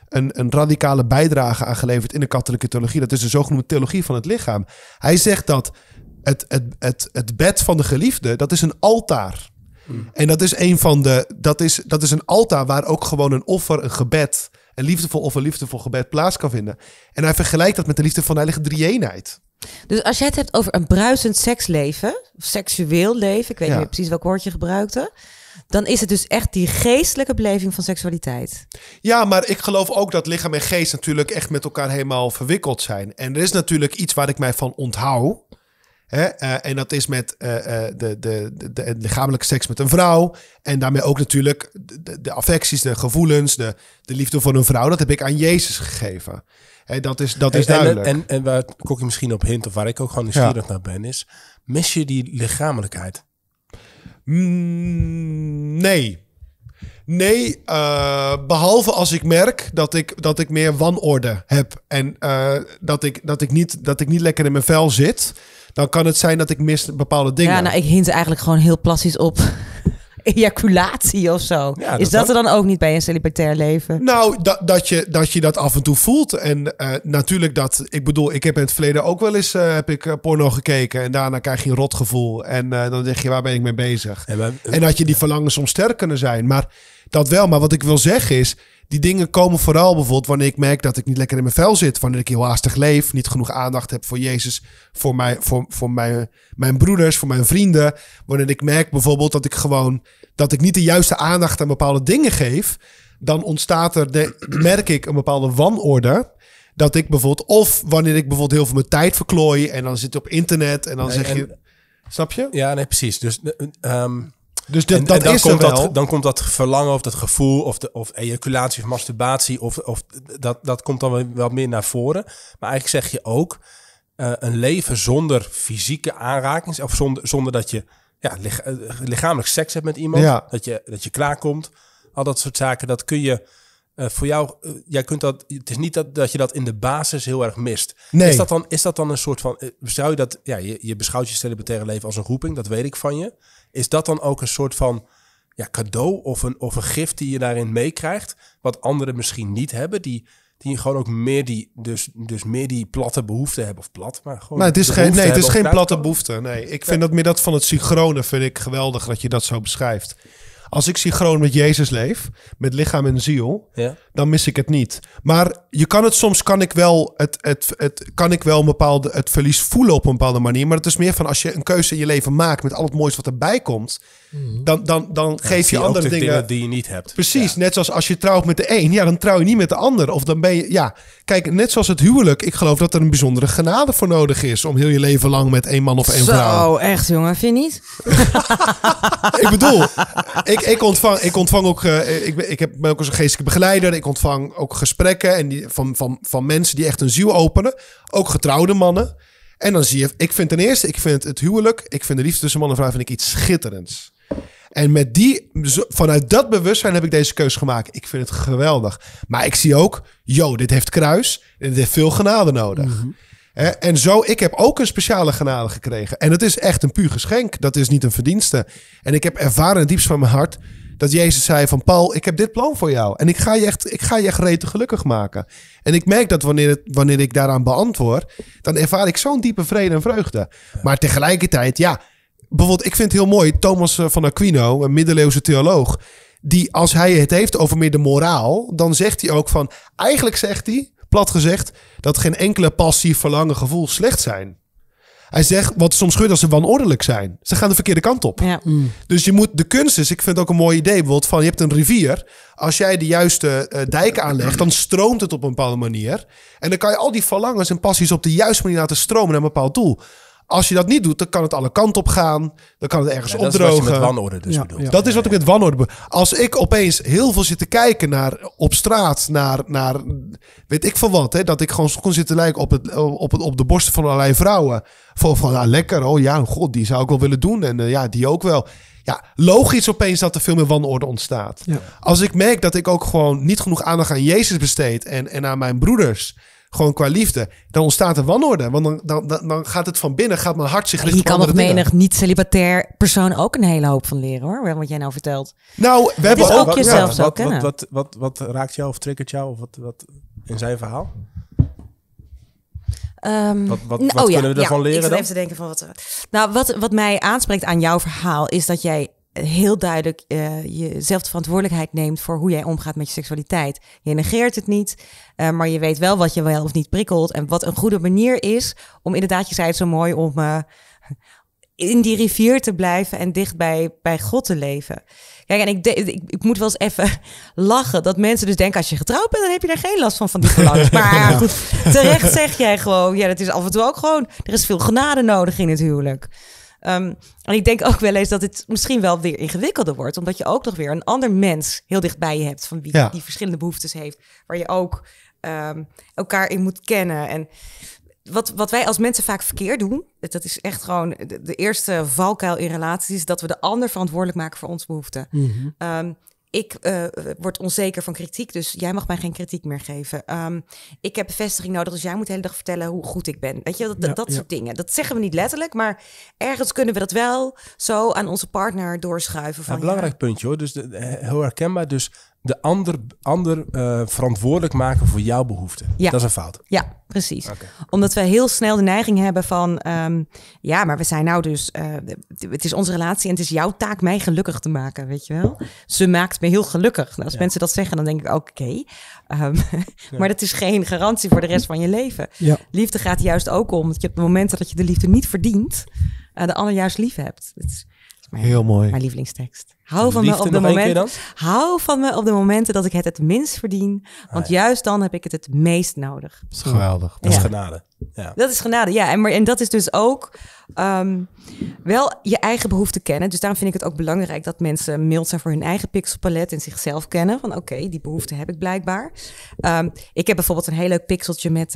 een radicale bijdrage aan geleverd in de katholieke theologie. Dat is de zogenoemde theologie van het lichaam. Hij zegt dat het bed van de geliefde, dat is een altaar. En dat is dat is een altaar waar ook gewoon een offer, een gebed, een liefdevol offer, liefdevol gebed plaats kan vinden. En hij vergelijkt dat met de liefde van de heilige drie-eenheid. Dus als je het hebt over een bruisend seksleven, of seksueel leven, ik weet niet meer precies welk woord je gebruikte, dan is het dus echt die geestelijke beleving van seksualiteit. Ja, maar ik geloof ook dat lichaam en geest natuurlijk echt met elkaar helemaal verwikkeld zijn. En er is natuurlijk iets waar ik mij van onthoud. En dat is met de lichamelijke seks met een vrouw. En daarmee ook natuurlijk de affecties, de gevoelens, de liefde voor een vrouw. Dat heb ik aan Jezus gegeven. Dat is duidelijk. En waar Kokkie misschien op hint, of waar ik ook gewoon nieuwsgierig naar ben, is: mis je die lichamelijkheid? Nee. Nee, behalve als ik merk dat ik meer wanorde heb. En dat ik niet lekker in mijn vel zit. Dan kan het zijn dat ik mis bepaalde dingen. Ja, nou, ik hint eigenlijk gewoon heel plastisch op ejaculatie of zo. Ja, is dat er dan ook niet bij een celibatair leven? Nou, dat je dat af en toe voelt. En natuurlijk ik heb in het verleden ook wel eens porno gekeken. En daarna krijg je een rotgevoel. En dan denk je, waar ben ik mee bezig? En dat je die verlangen soms sterk kunnen zijn. Maar dat wel. Maar wat ik wil zeggen is, die dingen komen vooral bijvoorbeeld wanneer ik merk dat ik niet lekker in mijn vel zit. Wanneer ik heel haastig leef, niet genoeg aandacht heb voor Jezus, voor mijn broeders, voor mijn vrienden. Wanneer ik merk bijvoorbeeld dat ik niet de juiste aandacht aan bepaalde dingen geef, dan merk ik een bepaalde wanorde. Dat ik bijvoorbeeld, of wanneer ik bijvoorbeeld heel veel mijn tijd verklooi en dan zit je op internet en dan zeg je, snap je? Ja, nee, precies. Dus dan komt dat verlangen of dat gevoel of ejaculatie of masturbatie of dat komt dan wel meer naar voren. Maar eigenlijk zeg je ook een leven zonder fysieke aanraking of zonder dat je lichamelijk seks hebt met iemand, dat je klaarkomt, al dat soort zaken, dat kun je voor jou, jij kunt dat. Het is niet dat je dat in de basis heel erg mist. Nee. Is dat dan een soort van, zou je dat, je beschouwt je celibataire leven als een roeping, dat weet ik van je. Is dat dan ook een soort van cadeau of een gift die je daarin meekrijgt, wat anderen misschien niet hebben, die gewoon ook meer dus meer die platte behoefte hebben, of plat, maar gewoon. Nou, het is geen platte behoefte. Nee, ik vind dat meer dat van het synchrone vind ik geweldig dat je dat zo beschrijft. Als ik synchroon met Jezus leef, met lichaam en ziel, dan mis ik het niet. Maar kan ik wel een bepaalde het verlies voelen op een bepaalde manier. Maar het is meer van als je een keuze in je leven maakt met al het moois wat erbij komt, dan geef je andere dingen die je niet hebt. Precies, net zoals als je trouwt met de een, dan trouw je niet met de ander. Of dan ben je, kijk, net zoals het huwelijk. Ik geloof dat er een bijzondere genade voor nodig is om heel je leven lang met één man of één vrouw. Zo, echt jongen, vind je niet? Ik bedoel, ik ontvang ook, ben ook als een geestelijke begeleider. Ik ontvang ook gesprekken en van mensen die echt een ziel openen. Ook getrouwde mannen. En dan zie je, ik vind het huwelijk, ik vind de liefde tussen man en vrouw, vind ik iets schitterends. En vanuit dat bewustzijn heb ik deze keuze gemaakt. Ik vind het geweldig. Maar ik zie ook, dit heeft kruis en dit heeft veel genade nodig. Mm-hmm. En zo, ik heb ook een speciale genade gekregen. En het is echt een puur geschenk. Dat is niet een verdienste. En ik heb ervaren in het diepst van mijn hart dat Jezus zei van Paul, ik heb dit plan voor jou. En ik ga je echt rete gelukkig maken. En ik merk dat wanneer ik daaraan beantwoord, dan ervaar ik zo'n diepe vrede en vreugde. Maar tegelijkertijd, bijvoorbeeld, ik vind het heel mooi, Thomas van Aquino, een middeleeuwse theoloog, die als hij het heeft over meer de moraal, dan zegt hij ook van, eigenlijk zegt hij, plat gezegd, dat geen enkele passie, verlangen, gevoel slecht zijn. Hij zegt, wat soms gebeurt als ze wanordelijk zijn. Ze gaan de verkeerde kant op. Ja. Dus de kunst is, ik vind het ook een mooi idee, bijvoorbeeld van, je hebt een rivier. Als jij de juiste dijken aanlegt, dan stroomt het op een bepaalde manier. En dan kan je al die verlangens en passies op de juiste manier laten stromen naar een bepaald doel. Als je dat niet doet, dan kan het alle kanten op gaan. Dan kan het ergens opdrogen. Dat is wat je met wanorde dus bedoelt. Ja. Dat is wat ik met wanorde bedoel. Als ik opeens heel veel zit te kijken op straat naar weet ik veel wat. Dat ik gewoon kon zitten lijken op de borsten van allerlei vrouwen. Van lekker, god, die zou ik wel willen doen. En die ook wel. Ja, logisch opeens dat er veel meer wanorde ontstaat. Ja. Als ik merk dat ik ook gewoon niet genoeg aandacht aan Jezus besteed en aan mijn broeders, gewoon qua liefde, dan ontstaat er wanorde. Want dan gaat het van binnen, gaat mijn hart zich richten Hier op kan nog andere dingen. menig niet-celibatair persoon ook een hele hoop van leren, hoor. Wat jij nou vertelt. Nou, we hebben is ook jezelf zo kennen. Wat raakt jou of triggert jou of wat in zijn verhaal? Wat kunnen we ervan leren ik zat dan? even te denken van wat mij aanspreekt aan jouw verhaal is dat jij heel duidelijk jezelf de verantwoordelijkheid neemt voor hoe jij omgaat met je seksualiteit. Je negeert het niet, maar je weet wel wat je wel of niet prikkelt en wat een goede manier is om inderdaad, je zei het zo mooi, om in die rivier te blijven en dicht bij God te leven. Kijk, en ik moet wel eens even lachen dat mensen dus denken, als je getrouwd bent, dan heb je daar geen last van die verlangens. Maar ja, goed, terecht zeg jij gewoon, ja, dat is af en toe ook gewoon, er is veel genade nodig in het huwelijk. En ik denk ook wel eens dat het misschien wel weer ingewikkelder wordt, omdat je ook nog weer een ander mens heel dicht bij je hebt, van wie die verschillende behoeftes heeft, waar je ook elkaar in moet kennen. En wat wij als mensen vaak verkeerd doen, dat is echt gewoon de eerste valkuil in relaties, is dat we de ander verantwoordelijk maken voor onze behoeften. Mm-hmm. Ik word onzeker van kritiek, dus jij mag mij geen kritiek meer geven. Ik heb bevestiging nodig, dus jij moet de hele dag vertellen hoe goed ik ben. Weet je, dat soort dingen. Dat zeggen we niet letterlijk, maar ergens kunnen we dat wel zo aan onze partner doorschuiven. Van, belangrijk puntje hoor, dus heel herkenbaar. Dus de ander verantwoordelijk maken voor jouw behoeften. Ja. Dat is een fout. Ja, precies. Okay. Omdat we heel snel de neiging hebben van, maar we zijn nou dus, het is onze relatie en het is jouw taak mij gelukkig te maken, weet je wel. Ze maakt me heel gelukkig. Nou, als mensen dat zeggen, dan denk ik, oké. Maar dat is geen garantie voor de rest van je leven. Ja. Liefde gaat juist ook om dat je op de momenten dat je de liefde niet verdient, de ander juist lief hebt. Heel mooi. Mijn lievelingstekst. Hou van me op de momenten dat ik het minst verdien. Want juist dan heb ik het meest nodig. Dat is geweldig. Dat is genade. Ja. Dat is genade, ja. En dat is dus ook wel je eigen behoeften kennen. Dus daarom vind ik het ook belangrijk dat mensen mild zijn voor hun eigen pixelpalet en zichzelf kennen. Van oké, die behoefte heb ik blijkbaar. Ik heb bijvoorbeeld een heel leuk pixeltje met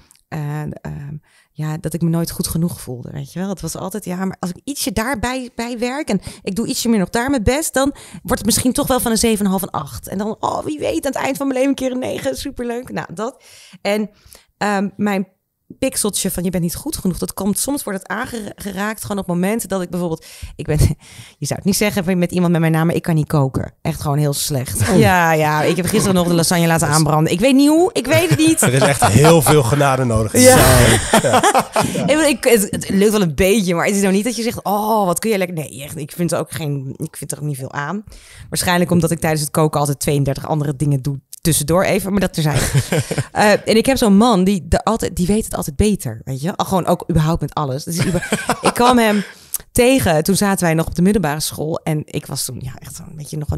dat ik me nooit goed genoeg voelde, weet je wel. Het was altijd, maar als ik ietsje daarbij werk en ik doe ietsje meer nog daar mijn best, dan wordt het misschien toch wel van een 7,5 en 8. En dan, wie weet, aan het eind van mijn leven een keer een 9, superleuk. Nou, dat. En mijn pixeltje van je bent niet goed genoeg, dat komt, soms wordt het aangeraakt gewoon op momenten dat ik bijvoorbeeld, je zou het niet zeggen met iemand met mijn naam, maar ik kan niet koken. Echt gewoon heel slecht. Oh. Ja, ik heb gisteren nog de lasagne laten aanbranden. Ik weet niet hoe, ik weet het niet. Er is echt heel veel genade nodig. Ja. Het lukt wel een beetje, maar het is nou niet dat je zegt, wat kun je lekker. Nee, echt, ik vind er ook niet veel aan. Waarschijnlijk omdat ik tijdens het koken altijd 32 andere dingen doe. Tussendoor even, maar dat terzijde. En ik heb zo'n man die weet het altijd beter, weet je? Gewoon ook überhaupt met alles. Dus ik kwam hem tegen, toen zaten wij nog op de middelbare school en ik was toen echt zo'n beetje nog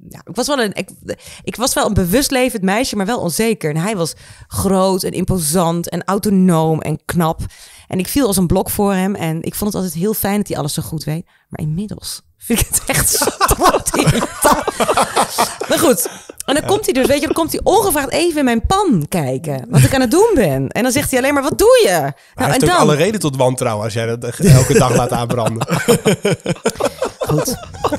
ik was wel een bewust levend meisje, maar wel onzeker. En hij was groot en imposant en autonoom en knap. En ik viel als een blok voor hem en ik vond het altijd heel fijn dat hij alles zo goed weet. Maar inmiddels vind ik het echt zo irritant. Maar goed, en dan komt hij dus, weet je, dan komt hij ongevraagd even in mijn pan kijken. Wat ik aan het doen ben. En dan zegt hij alleen maar, wat doe je? Hij heeft ook alle reden tot wantrouwen als jij dat elke dag laat aanbranden. Goed.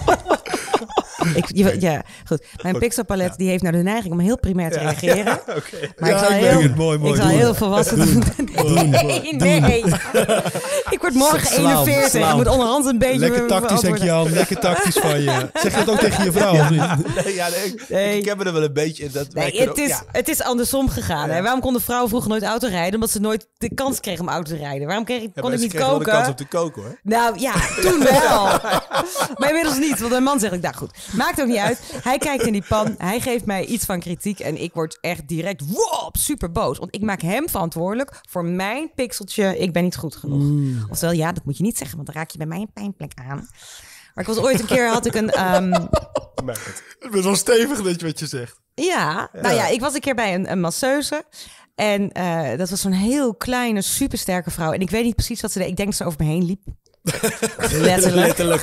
Goed. Mijn pixelpalet die heeft nou de neiging om heel primair te reageren. Ja, okay. Maar ik zal heel volwassen doen. Nee. Ik word morgen 41. Ik moet onderhand een beetje... Lekker tactisch, denk Jan. Lekker tactisch van je. Zeg je dat ook tegen je vrouw? Ik heb er wel een beetje... Het is andersom gegaan. Hè? Waarom konden vrouwen vroeger nooit auto rijden? Omdat ze nooit de kans kregen om auto te rijden. Waarom kon ik niet koken? Wel de kans om te koken, hoor. Nou ja, toen wel. Maar inmiddels niet. Want mijn man zegt, nou goed, maakt ook niet uit. Hij kijkt in die pan. Hij geeft mij iets van kritiek. En ik word echt direct super boos. Want ik maak hem verantwoordelijk voor mijn pixeltje. Ik ben niet goed genoeg. Oftewel, ja, dat moet je niet zeggen. Want dan raak je bij mij een pijnplek aan. Maar ik was ooit een keer, had ik een... Het is wel stevig dat je wat je zegt. Ja, nou ja, ik was een keer bij een masseuse. En dat was zo'n heel kleine, supersterke vrouw. En ik weet niet precies wat ze deed. Ik denk dat ze over me heen liep. Letterlijk.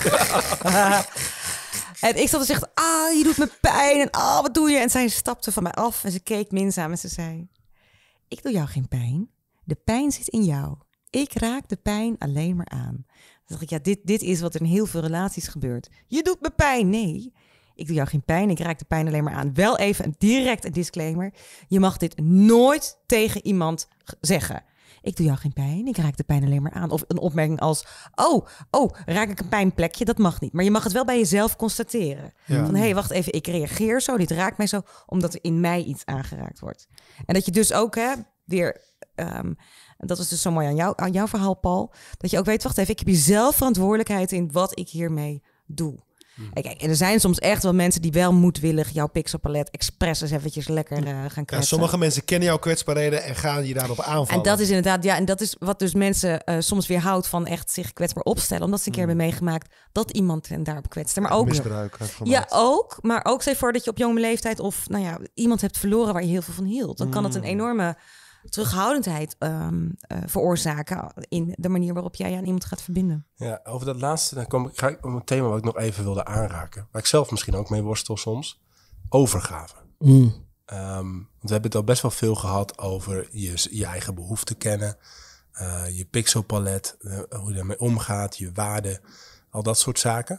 En ik zat en zegt, je doet me pijn. En wat doe je? En zij stapte van mij af en ze keek minzaam en ze zei... Ik doe jou geen pijn. De pijn zit in jou. Ik raak de pijn alleen maar aan. Dan dacht ik, dit is wat er in heel veel relaties gebeurt. Je doet me pijn. Nee, Ik doe jou geen pijn, ik raak de pijn alleen maar aan. Wel even direct een disclaimer. Je mag dit nooit tegen iemand zeggen. Ik doe jou geen pijn, ik raak de pijn alleen maar aan. Of een opmerking als, raak ik een pijnplekje? Dat mag niet. Maar je mag het wel bij jezelf constateren. Ja. Van, hé, wacht even, ik reageer zo, dit raakt mij zo, omdat er in mij iets aangeraakt wordt. En dat je dus ook weer... dat is dus zo mooi aan jouw verhaal, Paul. Dat je ook weet, wacht even, ik heb hier zelf verantwoordelijkheid in wat ik hiermee doe. Kijk, en er zijn soms echt wel mensen die wel moedwillig jouw pixelpalet expres eens eventjes lekker gaan kwetsen. Ja, sommige mensen kennen jouw kwetsbaarheden en gaan je daarop aanvallen. En dat is inderdaad, en dat is wat dus mensen soms weerhoudt van echt zich kwetsbaar opstellen. Omdat ze een keer hebben meegemaakt dat iemand hen daarop kwetste. Maar ook misbruik heeft gemaakt. Ja, ook. Maar ook stel je voor dat je op jonge leeftijd of iemand hebt verloren waar je heel veel van hield. Dan kan het een enorme terughoudendheid veroorzaken in de manier waarop jij je aan iemand gaat verbinden. Ja, over dat laatste ga ik op een thema wat ik nog even wilde aanraken. Waar ik zelf misschien ook mee worstel soms. Overgave. Want we hebben het al best wel veel gehad over je eigen behoeften kennen. Je pixelpalet, hoe je daarmee omgaat, je waarden. Al dat soort zaken.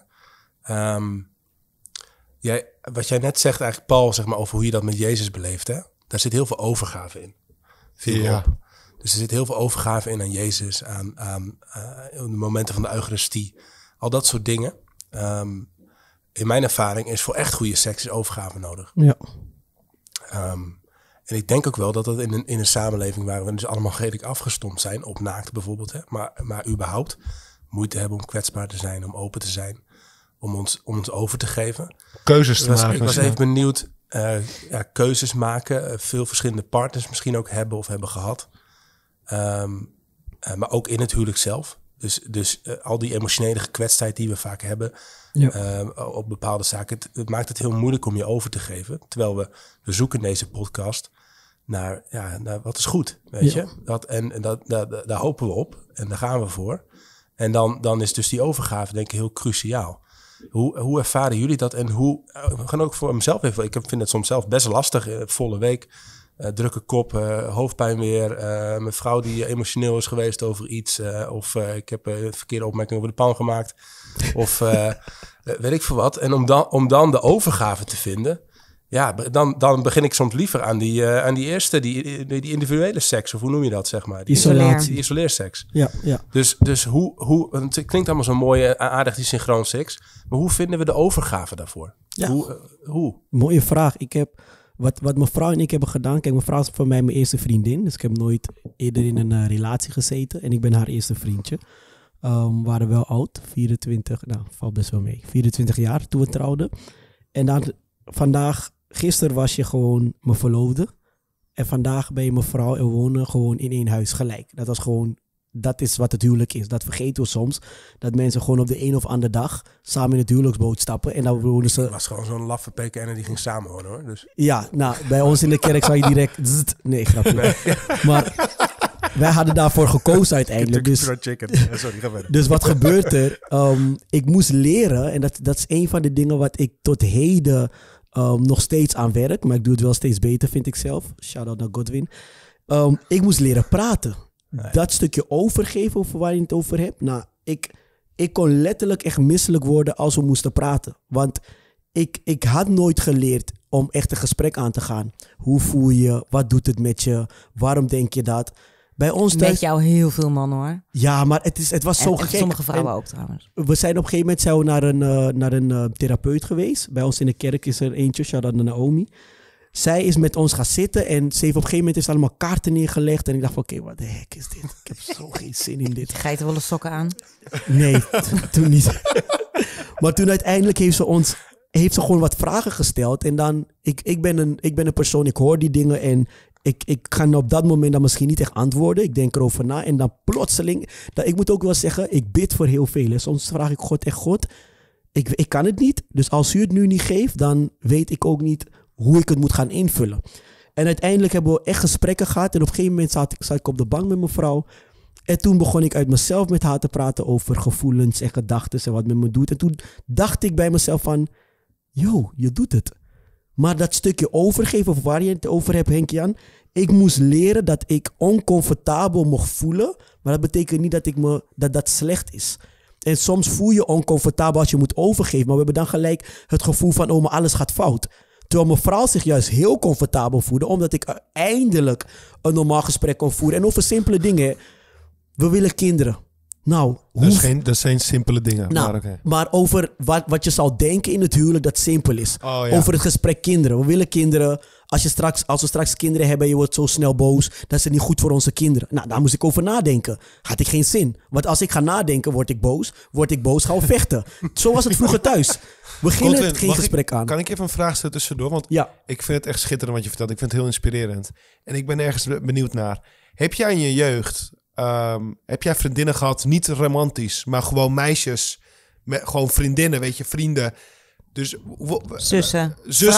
Wat jij net zegt eigenlijk, Paul, zeg maar, over hoe je dat met Jezus beleeft. Hè? Daar zit heel veel overgave in. Ja. Dus er zit heel veel overgave in aan Jezus, aan de momenten van de Eucharistie. Al dat soort dingen. In mijn ervaring is voor echt goede seks is overgave nodig. Ja. En ik denk ook wel dat dat in een samenleving waar we dus allemaal redelijk afgestompt zijn, op naakt bijvoorbeeld, hè, maar überhaupt moeite hebben om kwetsbaar te zijn, om open te zijn, om ons over te geven. Keuzes te maken. Ik was even benieuwd, keuzes maken, veel verschillende partners misschien ook hebben of hebben gehad. Maar ook in het huwelijk zelf. Dus al die emotionele gekwetstheid die we vaak hebben op bepaalde zaken. Het maakt het heel moeilijk om je over te geven. Terwijl we zoeken in deze podcast naar wat is goed, weet je. Daar hopen we op en daar gaan we voor. En dan is dus die overgave denk ik heel cruciaal. Hoe ervaren jullie dat? En we gaan ook voor mezelf even. Ik vind het soms zelf best lastig. Volle week, drukke kop, hoofdpijn weer. Mijn vrouw die emotioneel is geweest over iets. Of ik heb een verkeerde opmerking over de pan gemaakt. Of weet ik veel wat. En om dan de overgave te vinden. Ja, dan begin ik soms liever aan die eerste, die individuele seks. Of hoe noem je dat, zeg maar? Die isoleerseks. Ja. Dus het klinkt allemaal zo mooi, aardig die synchroon seks. Maar hoe vinden we de overgave daarvoor? Ja. Hoe? Mooie vraag. Ik heb, wat mijn vrouw en ik hebben gedaan. Kijk, mijn vrouw is voor mij mijn eerste vriendin. Dus ik heb nooit eerder in een relatie gezeten. En ik ben haar eerste vriendje. We waren wel oud, 24, valt best wel mee. 24 jaar toen we trouwden. En dan gisteren was je gewoon mijn verloofde. En vandaag ben je mijn vrouw en we wonen gewoon in één huis gelijk. Dat is wat het huwelijk is. Dat vergeten we soms. Dat mensen gewoon op de een of andere dag samen in het huwelijksboot stappen. En dan wonen ze... Het was gewoon zo'n laffe PKN die ging samen wonen, hoor. Dus... Ja, bij ons in de kerk zou je direct... Nee, grapje. Nee. Maar wij hadden daarvoor gekozen uiteindelijk. Dus wat gebeurt er? Ik moest leren. En dat is een van de dingen wat ik tot heden nog steeds aan werk. Maar ik doe het wel steeds beter, vind ik zelf. Shout-out naar Godwin. Ik moest leren praten. Nee. Dat stukje overgeven over waar je het over hebt. Nou, ik kon letterlijk echt misselijk worden als we moesten praten. Want ik had nooit geleerd om echt een gesprek aan te gaan. Hoe voel je? Wat doet het met je? Waarom denk je dat? Bij ons thuis... Met jou heel veel mannen, hoor. Ja, maar het was zo gek. Sommige vrouwen ook trouwens. We zijn op een gegeven moment naar een therapeut geweest. Bij ons in de kerk is er eentje, shout-out naar Naomi. Zij is met ons gaan zitten en ze heeft op een gegeven moment allemaal kaarten neergelegd. En ik dacht van, oké, wat de hek is dit? Ik heb zo geen zin in dit. Geitenwolle sokken aan? Nee, toen niet. Maar toen uiteindelijk heeft ze gewoon wat vragen gesteld. En dan, ik ben een persoon, ik hoor die dingen en ik ga op dat moment dan misschien niet echt antwoorden. Ik denk erover na en dan plotseling, ik moet ook wel zeggen, ik bid voor heel veel. Hè. Soms vraag ik God echt, God, ik kan het niet. Dus als u het nu niet geeft, dan weet ik ook niet hoe ik het moet gaan invullen. En uiteindelijk hebben we echt gesprekken gehad. En op een gegeven moment zat ik op de bank met mijn vrouw. En toen begon ik uit mezelf met haar te praten over gevoelens en gedachten en wat met me doet. En toen dacht ik bij mezelf van, je doet het. Maar dat stukje overgeven, of waar je het over hebt, Henk-Jan. Ik moest leren dat ik oncomfortabel mocht voelen. Maar dat betekent niet dat dat slecht is. En soms voel je oncomfortabel als je moet overgeven. Maar we hebben dan gelijk het gevoel van, oh, maar alles gaat fout. Terwijl mijn vrouw zich juist heel comfortabel voelde, omdat ik eindelijk een normaal gesprek kon voeren. En over simpele dingen. We willen kinderen. Nou, dat zijn simpele dingen. Nou, maar over wat je zou denken in het huwelijk dat simpel is. Oh, ja. Over het gesprek kinderen. We willen kinderen. Als we straks kinderen hebben en je wordt zo snel boos, dan is het niet goed voor onze kinderen. Nou, daar moest ik over nadenken. Had ik geen zin. Want als ik ga nadenken, word ik boos. Gaan we vechten. Zo was het vroeger thuis. We gingen geen gesprek aan. Kan ik even een vraag stellen tussendoor? Want ik vind het echt schitterend wat je vertelt. Ik vind het heel inspirerend. En ik ben ergens benieuwd naar. Heb jij in je jeugd... heb jij vriendinnen gehad, niet romantisch, maar gewoon meisjes, gewoon vriendinnen, weet je, vrienden. Dus zussen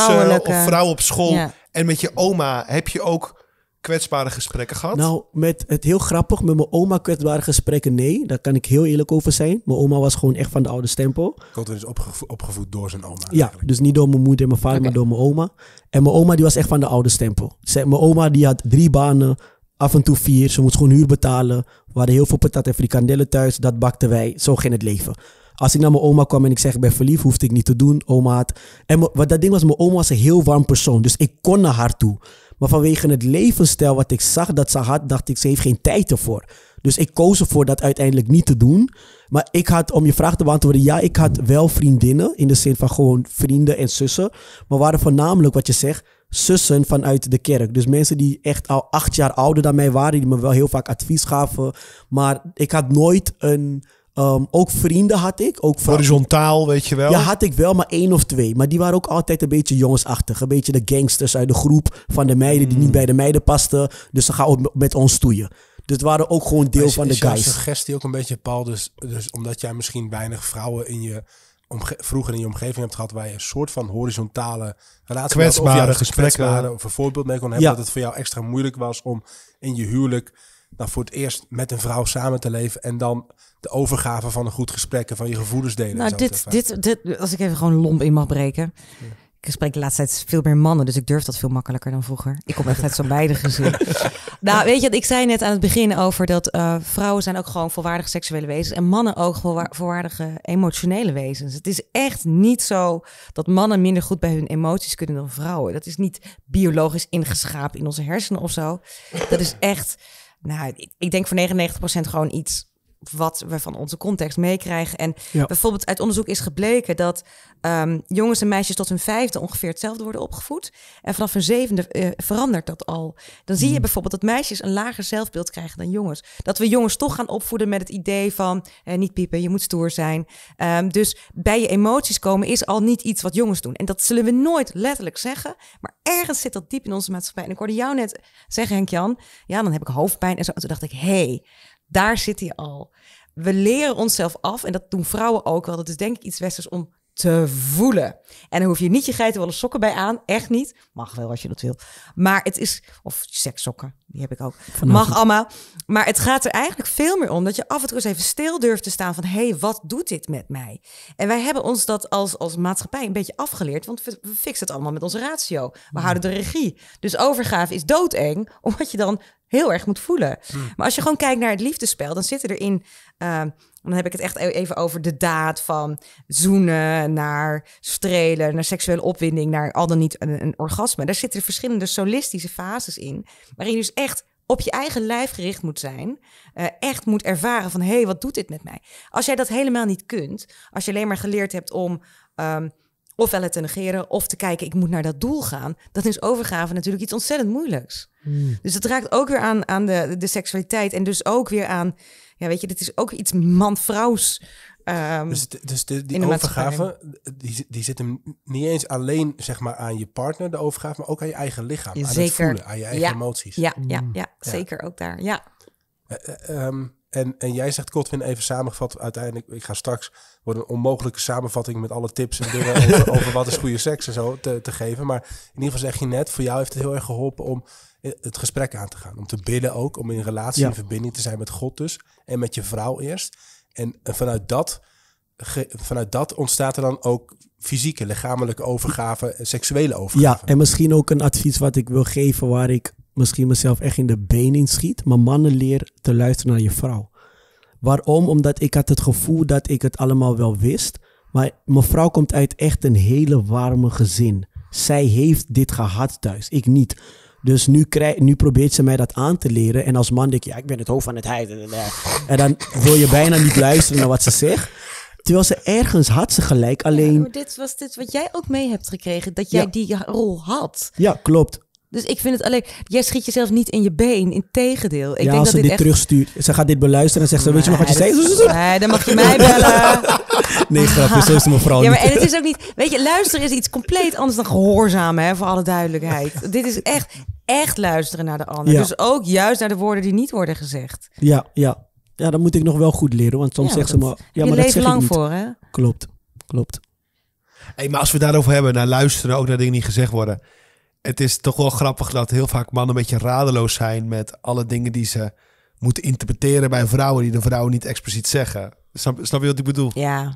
of vrouwen op school. Ja. En met je oma heb je ook kwetsbare gesprekken gehad? Nou, met het heel grappig, met mijn oma kwetsbare gesprekken, nee. Daar kan ik heel eerlijk over zijn. Mijn oma was gewoon echt van de oude stempel. Godwin is opgevoed door zijn oma. Ja, eigenlijk. Dus niet door mijn moeder en mijn vader, maar door mijn oma. En mijn oma die was echt van de oude stempel. Mijn oma die had 3 banen. Af en toe 4. Ze moest gewoon huur betalen. We hadden heel veel patat en frikandellen thuis. Dat bakten wij. Zo ging het leven. Als ik naar mijn oma kwam en ik zeg ik ben verliefd, hoefde ik niet te doen. Oma had... En wat dat ding was, mijn oma was een heel warm persoon. Dus ik kon naar haar toe. Maar vanwege het levensstijl wat ik zag dat ze had, dacht ik, ze heeft geen tijd ervoor. Dus ik koos ervoor dat uiteindelijk niet te doen. Maar ik had, om je vraag te beantwoorden, ja, ik had wel vriendinnen. In de zin van gewoon vrienden en zussen. Maar waren voornamelijk, wat je zegt, zussen vanuit de kerk. Dus mensen die echt al 8 jaar ouder dan mij waren, die me wel heel vaak advies gaven. Maar ik had nooit een... ook vrienden had ik. Ook horizontaal, weet je wel? Ja, had ik wel, maar 1 of 2. Maar die waren ook altijd een beetje jongensachtig. Een beetje de gangsters uit de groep van de meiden die niet bij de meiden pasten. Dus ze gaan ook met ons stoeien. Dus het waren ook gewoon deel van de guys. Is jouw suggestie ook een beetje, Paul, dus omdat jij misschien weinig vrouwen in je vroeger in je omgeving hebt gehad waar je een soort van horizontale relatie kwetsbare gesprekken of een voorbeeld mee kon hebben, dat het voor jou extra moeilijk was om in je huwelijk voor het eerst met een vrouw samen te leven en dan de overgave van een goed gesprek en van je gevoelens delen. Nou, dit, als ik even gewoon lomp in mag breken. Ja. Ik spreek de laatste tijd veel meer mannen, dus ik durf dat veel makkelijker dan vroeger. Ik kom echt uit zo'n beide gezin. Nou, weet je, ik zei net aan het begin over dat vrouwen zijn ook gewoon volwaardige seksuele wezens en mannen ook volwaardige emotionele wezens. Het is echt niet zo dat mannen minder goed bij hun emoties kunnen dan vrouwen. Dat is niet biologisch ingeschapen in onze hersenen of zo. Dat is echt, nou, ik denk voor 99% gewoon iets wat we van onze context meekrijgen. En bijvoorbeeld uit onderzoek is gebleken dat jongens en meisjes tot hun 5e ongeveer hetzelfde worden opgevoed. En vanaf hun 7e verandert dat al. Dan zie je bijvoorbeeld dat meisjes een lager zelfbeeld krijgen dan jongens. Dat we jongens toch gaan opvoeden met het idee van niet piepen, je moet stoer zijn. Dus bij je emoties komen is al niet iets wat jongens doen. En dat zullen we nooit letterlijk zeggen. Maar ergens zit dat diep in onze maatschappij. En ik hoorde jou net zeggen, Henk-Jan, ja, dan heb ik hoofdpijn en zo. En toen dacht ik, daar zit hij al. We leren onszelf af, en dat doen vrouwen ook wel. Dat is denk ik iets westers om te voelen. En dan hoef je niet je geitenwolle sokken bij aan. Echt niet. Mag wel als je dat wil. Maar het is... Of sekssokken, die heb ik ook. Mag allemaal. Maar het gaat er eigenlijk veel meer om dat je af en toe eens even stil durft te staan van wat doet dit met mij? En wij hebben ons dat als maatschappij een beetje afgeleerd, want we fixen het allemaal met onze ratio. We houden de regie. Dus overgave is doodeng, omdat je dan heel erg moet voelen. Maar als je gewoon kijkt naar het liefdespel, dan zitten erin... dan heb ik het echt even over de daad van zoenen, naar strelen, naar seksuele opwinding, naar al dan niet een orgasme. Daar zitten verschillende solistische fases in, waarin je dus echt op je eigen lijf gericht moet zijn. Echt moet ervaren van, wat doet dit met mij? Als jij dat helemaal niet kunt, als je alleen maar geleerd hebt om ofwel het te negeren of te kijken, ik moet naar dat doel gaan, dan is overgave natuurlijk iets ontzettend moeilijks. Dus het raakt ook weer aan de seksualiteit en dus ook weer aan, dit is ook iets man-vrouws. Dus die overgave, die zit hem niet eens alleen zeg maar aan je partner, de overgave, maar ook aan je eigen lichaam. Zeker. Aan het voelen, aan je eigen emoties. Ja, zeker ook daar, ja. En jij zegt, Godwin, even samengevat, uiteindelijk, ik ga straks worden een onmogelijke samenvatting met alle tips en dingen over wat is goede seks en zo te geven. Maar in ieder geval zeg je net, voor jou heeft het heel erg geholpen om het gesprek aan te gaan. Om te bidden ook, om in relatie, in verbinding te zijn met God dus. En met je vrouw eerst. En vanuit dat ontstaat er dan ook fysieke, lichamelijke overgave, seksuele overgave. Ja, en misschien ook een advies wat ik wil geven waar ik misschien mezelf echt in de benen in schiet. Maar mannen, leer te luisteren naar je vrouw. Waarom? Omdat ik had het gevoel dat ik het allemaal wel wist. Maar mijn vrouw komt uit echt een hele warme gezin. Zij heeft dit gehad thuis, ik niet. Dus nu probeert ze mij dat aan te leren. En als man denk ik, ik ben het hoofd van het huis. En dan wil je bijna niet luisteren naar wat ze zegt. Terwijl ze ergens had ze gelijk, alleen... Ja, maar dit was wat jij ook mee hebt gekregen, dat jij die rol had. Ja, klopt. Dus ik vind het alleen... Jij schiet jezelf niet in je been, integendeel. Ik denk als dat ze dit terugstuurt, ze gaat dit beluisteren en zegt ze, weet je nog wat je zei? Nee, dan mag je mij bellen. Nee, grapje, zo is mijn vrouw ja, maar niet. en het is ook niet... Weet je, luisteren is iets compleet anders dan gehoorzamen, hè, voor alle duidelijkheid. Dit is echt luisteren naar de ander. Ja. Dus ook juist naar de woorden die niet worden gezegd. Ja, dat moet ik nog wel goed leren, want soms zegt ze me... Ja, maar je dat zeg leven ik lang niet. voor, hè? Klopt. Hey, maar als we daarover hebben, naar luisteren, ook naar dingen die gezegd worden. Het is toch wel grappig dat heel vaak mannen een beetje radeloos zijn met alle dingen die ze moeten interpreteren bij vrouwen die de vrouwen niet expliciet zeggen. Snap je wat ik bedoel? Ja.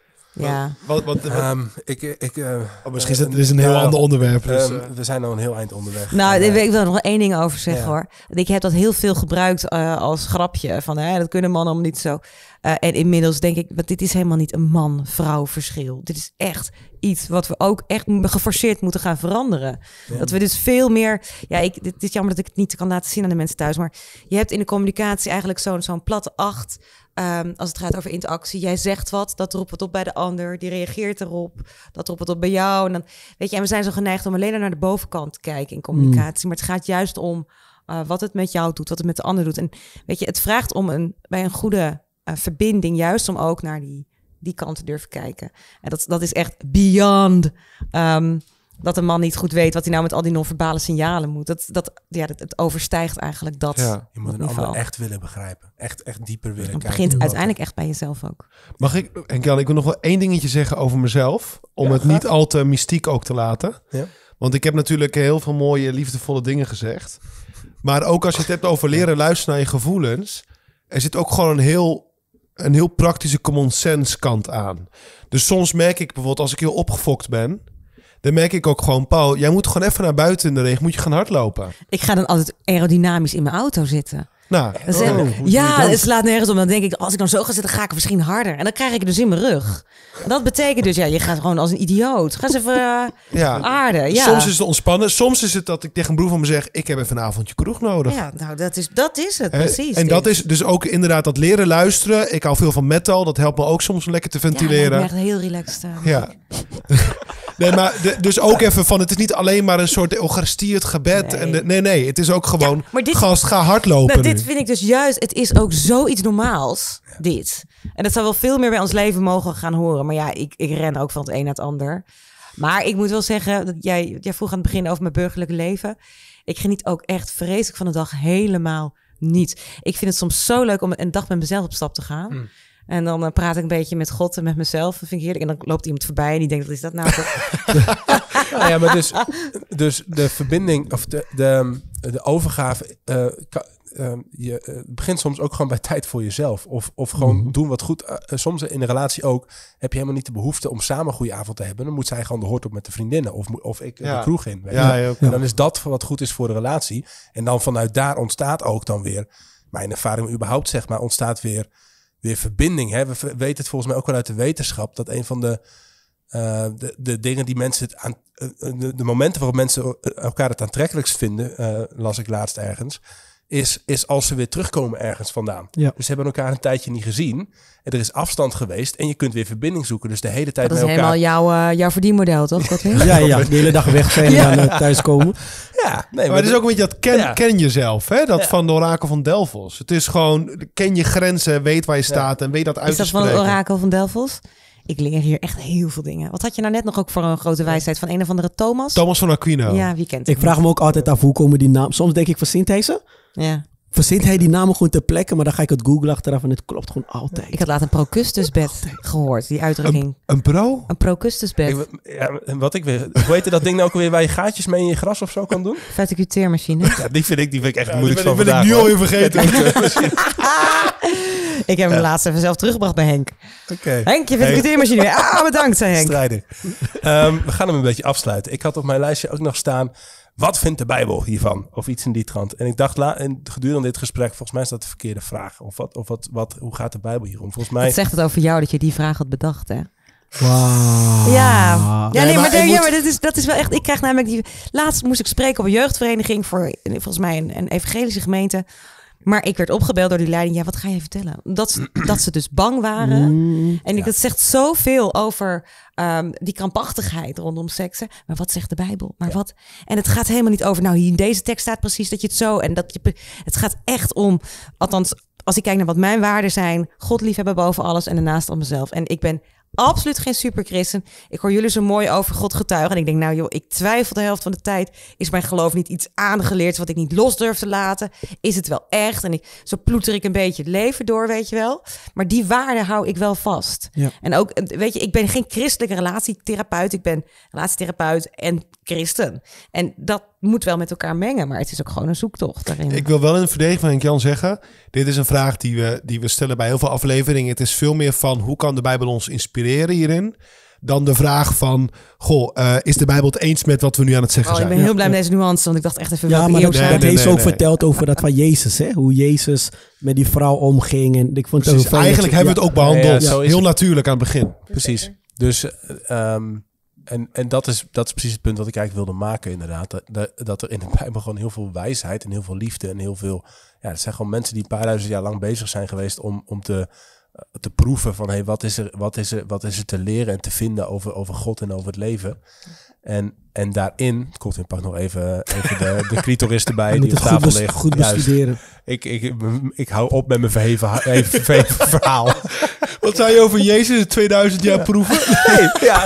Misschien is het een heel ander onderwerp. Dus, we zijn al een heel eind onderweg. Nou, daar wil ik wel nog één ding over zeggen, hoor. Ik heb dat heel veel gebruikt als grapje. Van, dat kunnen mannen allemaal niet zo. En inmiddels denk ik, want dit is helemaal niet een man-vrouw verschil. Dit is echt iets wat we ook echt geforceerd moeten gaan veranderen. Ja. Dat we dus veel meer... het is jammer dat ik het niet kan laten zien aan de mensen thuis. Maar je hebt in de communicatie eigenlijk zo'n platte 8... als het gaat over interactie. Jij zegt wat, dat roept wat op bij de ander. Die reageert erop. Dat roept wat op bij jou. En dan, weet je, en we zijn zo geneigd om alleen naar de bovenkant te kijken in communicatie. Maar het gaat juist om wat het met jou doet, wat het met de ander doet. En weet je, het vraagt om bij een goede verbinding, juist om ook naar die kant te durven kijken. En dat is echt beyond... dat een man niet goed weet wat hij nou met al die non-verbale signalen moet. Het overstijgt eigenlijk dat. Ja, je moet een ander echt willen begrijpen. Echt dieper willen kijken. Het begint uiteindelijk echt bij jezelf ook. Mag ik, Henk-Jan, ik wil nog wel één dingetje zeggen over mezelf. Om het niet al te mystiek ook te laten. Ja. Want ik heb natuurlijk heel veel mooie, liefdevolle dingen gezegd. Maar ook als je het hebt over leren luisteren naar je gevoelens. Er zit ook gewoon een heel praktische common sense kant aan. Dus soms merk ik bijvoorbeeld als ik heel opgefokt ben... Dan merk ik ook gewoon, Paul, jij moet gewoon even naar buiten in de regen. Moet je gaan hardlopen. Ik ga dan altijd aerodynamisch in mijn auto zitten. Nou, het slaat nergens om. Dan denk ik, als ik dan zo ga zitten, ga ik misschien harder. En dan krijg ik het dus in mijn rug. En dat betekent dus, je gaat gewoon als een idioot. Ga eens even aarden. Ja. Soms is het ontspannen. Soms is het dat ik tegen een broer van me zeg, ik heb even een avondje kroeg nodig. Ja, nou, dat is het, precies. En dat is dus ook inderdaad dat leren luisteren. Ik hou veel van metal. Dat helpt me ook soms om lekker te ventileren. Ja, ik ben echt heel relaxed. Ja. Nee, maar dus ook even van, het is niet alleen maar een soort Eucharistieerd gebed. Nee. Nee, het is ook gewoon, gast, ga hardlopen. Dit vind ik dus juist, het is ook zoiets normaals, dit. En dat zou wel veel meer bij ons leven mogen gaan horen. Maar ik ren ook van het een naar het ander. Maar ik moet wel zeggen, dat jij vroeg aan het begin over mijn burgerlijke leven. Ik geniet ook echt vreselijk van de dag helemaal niet. Ik vind het soms zo leuk om een dag met mezelf op stap te gaan. En dan praat ik een beetje met God en met mezelf. Dat vind ik heerlijk. En dan loopt iemand voorbij en die denkt, wat is dat nou? Ja, maar dus de verbinding of de overgave... je begint soms ook gewoon bij tijd voor jezelf. Of gewoon doen wat goed. Soms in een relatie ook heb je helemaal niet de behoefte om samen een goede avond te hebben. Dan moet zij gewoon de hoort op met de vriendinnen. Of ik de kroeg in. En dan is dat wat goed is voor de relatie. En dan vanuit daar ontstaat ook dan weer... Mijn ervaring überhaupt, zeg maar, ontstaat weer verbinding. Hè? We weten het volgens mij ook wel uit de wetenschap... dat een van de dingen die mensen... de momenten waarop mensen elkaar het aantrekkelijkst vinden... las ik laatst ergens... Is als ze weer terugkomen ergens vandaan. Ja. Dus ze hebben elkaar een tijdje niet gezien. En er is afstand geweest. En je kunt weer verbinding zoeken. Dus de hele tijd met elkaar... Dat is helemaal jouw verdienmodel, toch? Ja, de hele dag weg zijn en dan thuiskomen. Ja, nee, maar het is ook een beetje dat ken jezelf. Hè? Dat van de orakel van Delfos. Het is gewoon, ken je grenzen, weet waar je staat en weet dat uit te spreken. Is dat van het orakel van Delfos? Ik leer hier echt heel veel dingen. Wat had je nou net nog ook voor een grote wijsheid van een of andere Thomas? Thomas van Aquino. Ja, wie kent hem? Ik vraag me ook altijd af, hoe komen die namen? Soms denk ik, verzint hij ze? Ja. Verzint hij die namen gewoon ter plekke, maar dan ga ik het googlen achteraf en het klopt gewoon altijd. Ik had laat een Procustusbed gehoord, die uitdrukking. Een pro? Een Procustusbed. Hoe heet dat ding nou ook alweer waar je gaatjes mee in je gras of zo kan doen? Verticuteermachine. Ja, die vind ik echt moeilijk van vandaag. Die ben ik nu alweer vergeten. Ik heb hem laatst even zelf teruggebracht bij Henk. Okay. Henk, je verticuteermachine. Bedankt, zei Henk. Strijder. We gaan hem een beetje afsluiten. Ik had op mijn lijstje ook nog staan... wat vindt de Bijbel hiervan? Of iets in die trant. En ik dacht gedurende dit gesprek, volgens mij is dat de verkeerde vraag. Hoe gaat de Bijbel hierom? Volgens mij... Het zegt het over jou dat je die vraag had bedacht, hè? Wauw. Ja, maar dat is wel echt... Ik krijg namelijk laatst moest ik spreken op een jeugdvereniging voor volgens mij een evangelische gemeente. Maar ik werd opgebeld door die leiding. Ja, wat ga je vertellen? Dat ze dus bang waren. En dat zegt zoveel over die krampachtigheid rondom seksen. Maar wat zegt de Bijbel? Maar wat? En het gaat helemaal niet over... Nou, hier in deze tekst staat precies dat je het zo... En het gaat echt om... Althans, als ik kijk naar wat mijn waarden zijn... God liefhebben boven alles en daarnaast al mezelf. En ik ben absoluut geen superchristen. Ik hoor jullie zo mooi over God getuigen. En ik denk, nou joh, ik twijfel de helft van de tijd. Is mijn geloof niet iets aangeleerd wat ik niet los durf te laten? Is het wel echt? En zo ploeter ik een beetje het leven door, weet je wel. Maar die waarden hou ik wel vast. Ja. En ook, weet je, ik ben geen christelijke relatietherapeut. Ik ben relatietherapeut en christen. En dat moet wel met elkaar mengen. Maar het is ook gewoon een zoektocht daarin. Ik wil wel in de verdediging van Jan zeggen... Dit is een vraag die we stellen bij heel veel afleveringen. Het is veel meer van hoe kan de Bijbel ons inspireren hierin... dan de vraag van... is de Bijbel het eens met wat we nu aan het zeggen zijn? Ik ben heel blij met deze nuance, want ik dacht echt even... Ja, maar dat heeft ook verteld over dat van Jezus. Hè? Hoe Jezus met die vrouw omging. En ik vond het eigenlijk hebben we het ook behandeld. Ja, heel natuurlijk aan het begin. Precies. Dus... En dat is precies het punt wat ik eigenlijk wilde maken inderdaad. Dat er in de Bijbel gewoon heel veel wijsheid en heel veel liefde en heel veel... Ja, het zijn gewoon mensen die een paar duizend jaar lang bezig zijn geweest om te proeven van... Hey, wat is er te leren en te vinden over God en over het leven. En daarin, Godwin pak nog even de clitoris erbij die op tafel ligt. Goed bestuderen. Ik hou op met mijn verheven verhaal. Wat zei je over Jezus in 2000 jaar proeven? Nee, ja.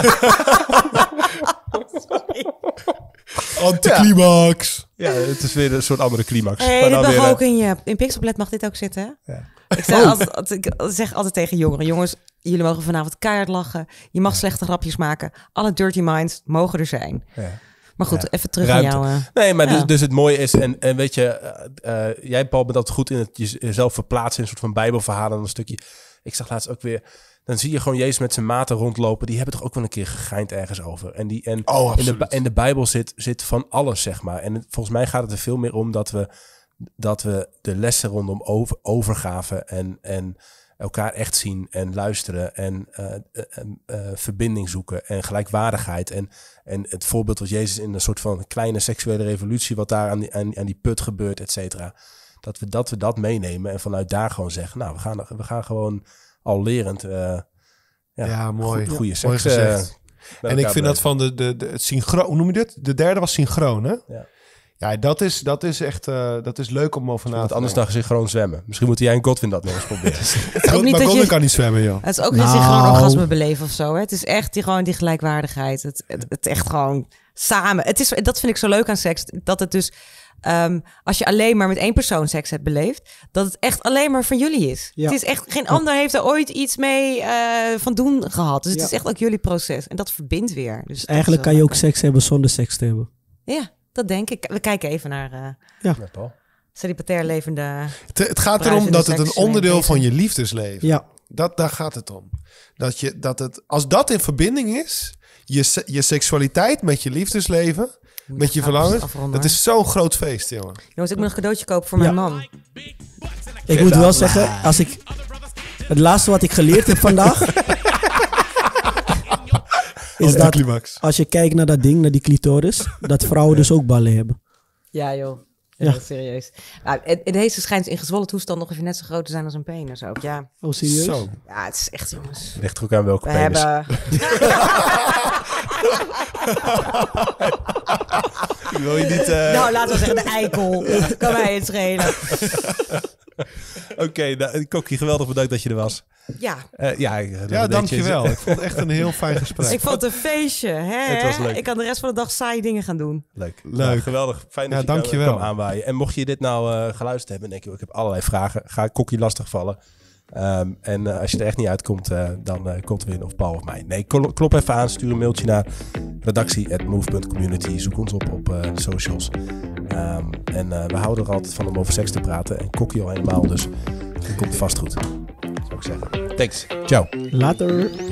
Anticlimax. Ja, het is weer een soort andere climax. Hey, dit mag ook in Pixelblad mag dit ook zitten, hè? Ja. Ik zeg altijd tegen jongeren... Jongens, jullie mogen vanavond keihard lachen. Je mag slechte grapjes maken. Alle dirty minds mogen er zijn. Ja. Maar goed, even terug naar jou. Nee, maar dus het mooie is... En weet je, jij Paul bent altijd goed in het jezelf verplaatsen... in een soort van bijbelverhalen een stukje. Ik zag laatst ook weer... Dan zie je gewoon Jezus met zijn maten rondlopen. Die hebben toch ook wel een keer gegeind ergens over. En in de Bijbel zit van alles, zeg maar. En volgens mij gaat het er veel meer om dat we de lessen rondom overgave en elkaar echt zien en luisteren en verbinding zoeken en gelijkwaardigheid. En het voorbeeld wat Jezus in een soort van kleine seksuele revolutie, wat daar aan die put gebeurt, et cetera. Dat we dat meenemen en vanuit daar gewoon zeggen, nou, we gaan gewoon al lerend mooi. Goede mooi seks. Gezegd. En ik vind dat van het synchroon, hoe noem je dit? De derde was synchroon, hè? Ja, dat is echt dat is leuk om over na te denken. Anders dan synchroon zwemmen. Misschien moet jij en Godwin dat nog eens proberen. Maar Godwin kan niet zwemmen, joh. Het is ook niet synchroon orgasme beleven of zo. Hè? Het is echt die gelijkwaardigheid. Het echt gewoon samen. Dat vind ik zo leuk aan seks. Dat het dus... als je alleen maar met één persoon seks hebt beleefd... dat het echt alleen maar van jullie is. Ja. Het is echt... Geen ander heeft er ooit iets mee van doen gehad. Dus het is echt ook jullie proces. En dat verbindt weer. Dus eigenlijk kan je ook seks hebben zonder seks te hebben. Ja, dat denk ik. We kijken even naar... celibatair levende... Het gaat erom dat het een onderdeel van je liefdesleven. Ja. Daar gaat het om. Als dat in verbinding is... je seksualiteit met je liefdesleven... met je verlangen. Dat is zo'n groot feest, jongen. Jongens, ik moet een cadeautje kopen voor mijn man. Ik moet wel zeggen, het laatste wat ik geleerd heb vandaag... is dat als je kijkt naar dat ding, naar die clitoris... dat vrouwen dus ook ballen hebben. Ja, joh. Ja, serieus. Nou, deze schijnt in gezwollen toestand nog even net zo groot te zijn als een penis ook. Ja. Oh, serieus? Zo. Ja, het is echt, jongens. Ligt er ook aan welke penis. Wil je niet... Nou, laten we zeggen de eikel. Kan mij het schelen. Oké, Kokkie, geweldig bedankt dat je er was. Ja. Dankjewel. Ik vond het echt een heel fijn gesprek. Ik vond het een feestje. Hè? Het was leuk. Ik kan de rest van de dag saaie dingen gaan doen. Leuk. Nou, geweldig. Fijn dat je kwam aanwaaien. En mocht je dit nou geluisterd hebben, denk je, ik heb allerlei vragen. Ga Kokkie lastigvallen. En als je er echt niet uitkomt, dan komt Win of Paul of mij. Nee, klop even aan. Stuur een mailtje naar redactie@move.community. Zoek ons op socials. En we houden er altijd van om over seks te praten. En Kokkie al helemaal, dus dat komt vast goed. Zou ik zeggen. Thanks. Ciao. Later.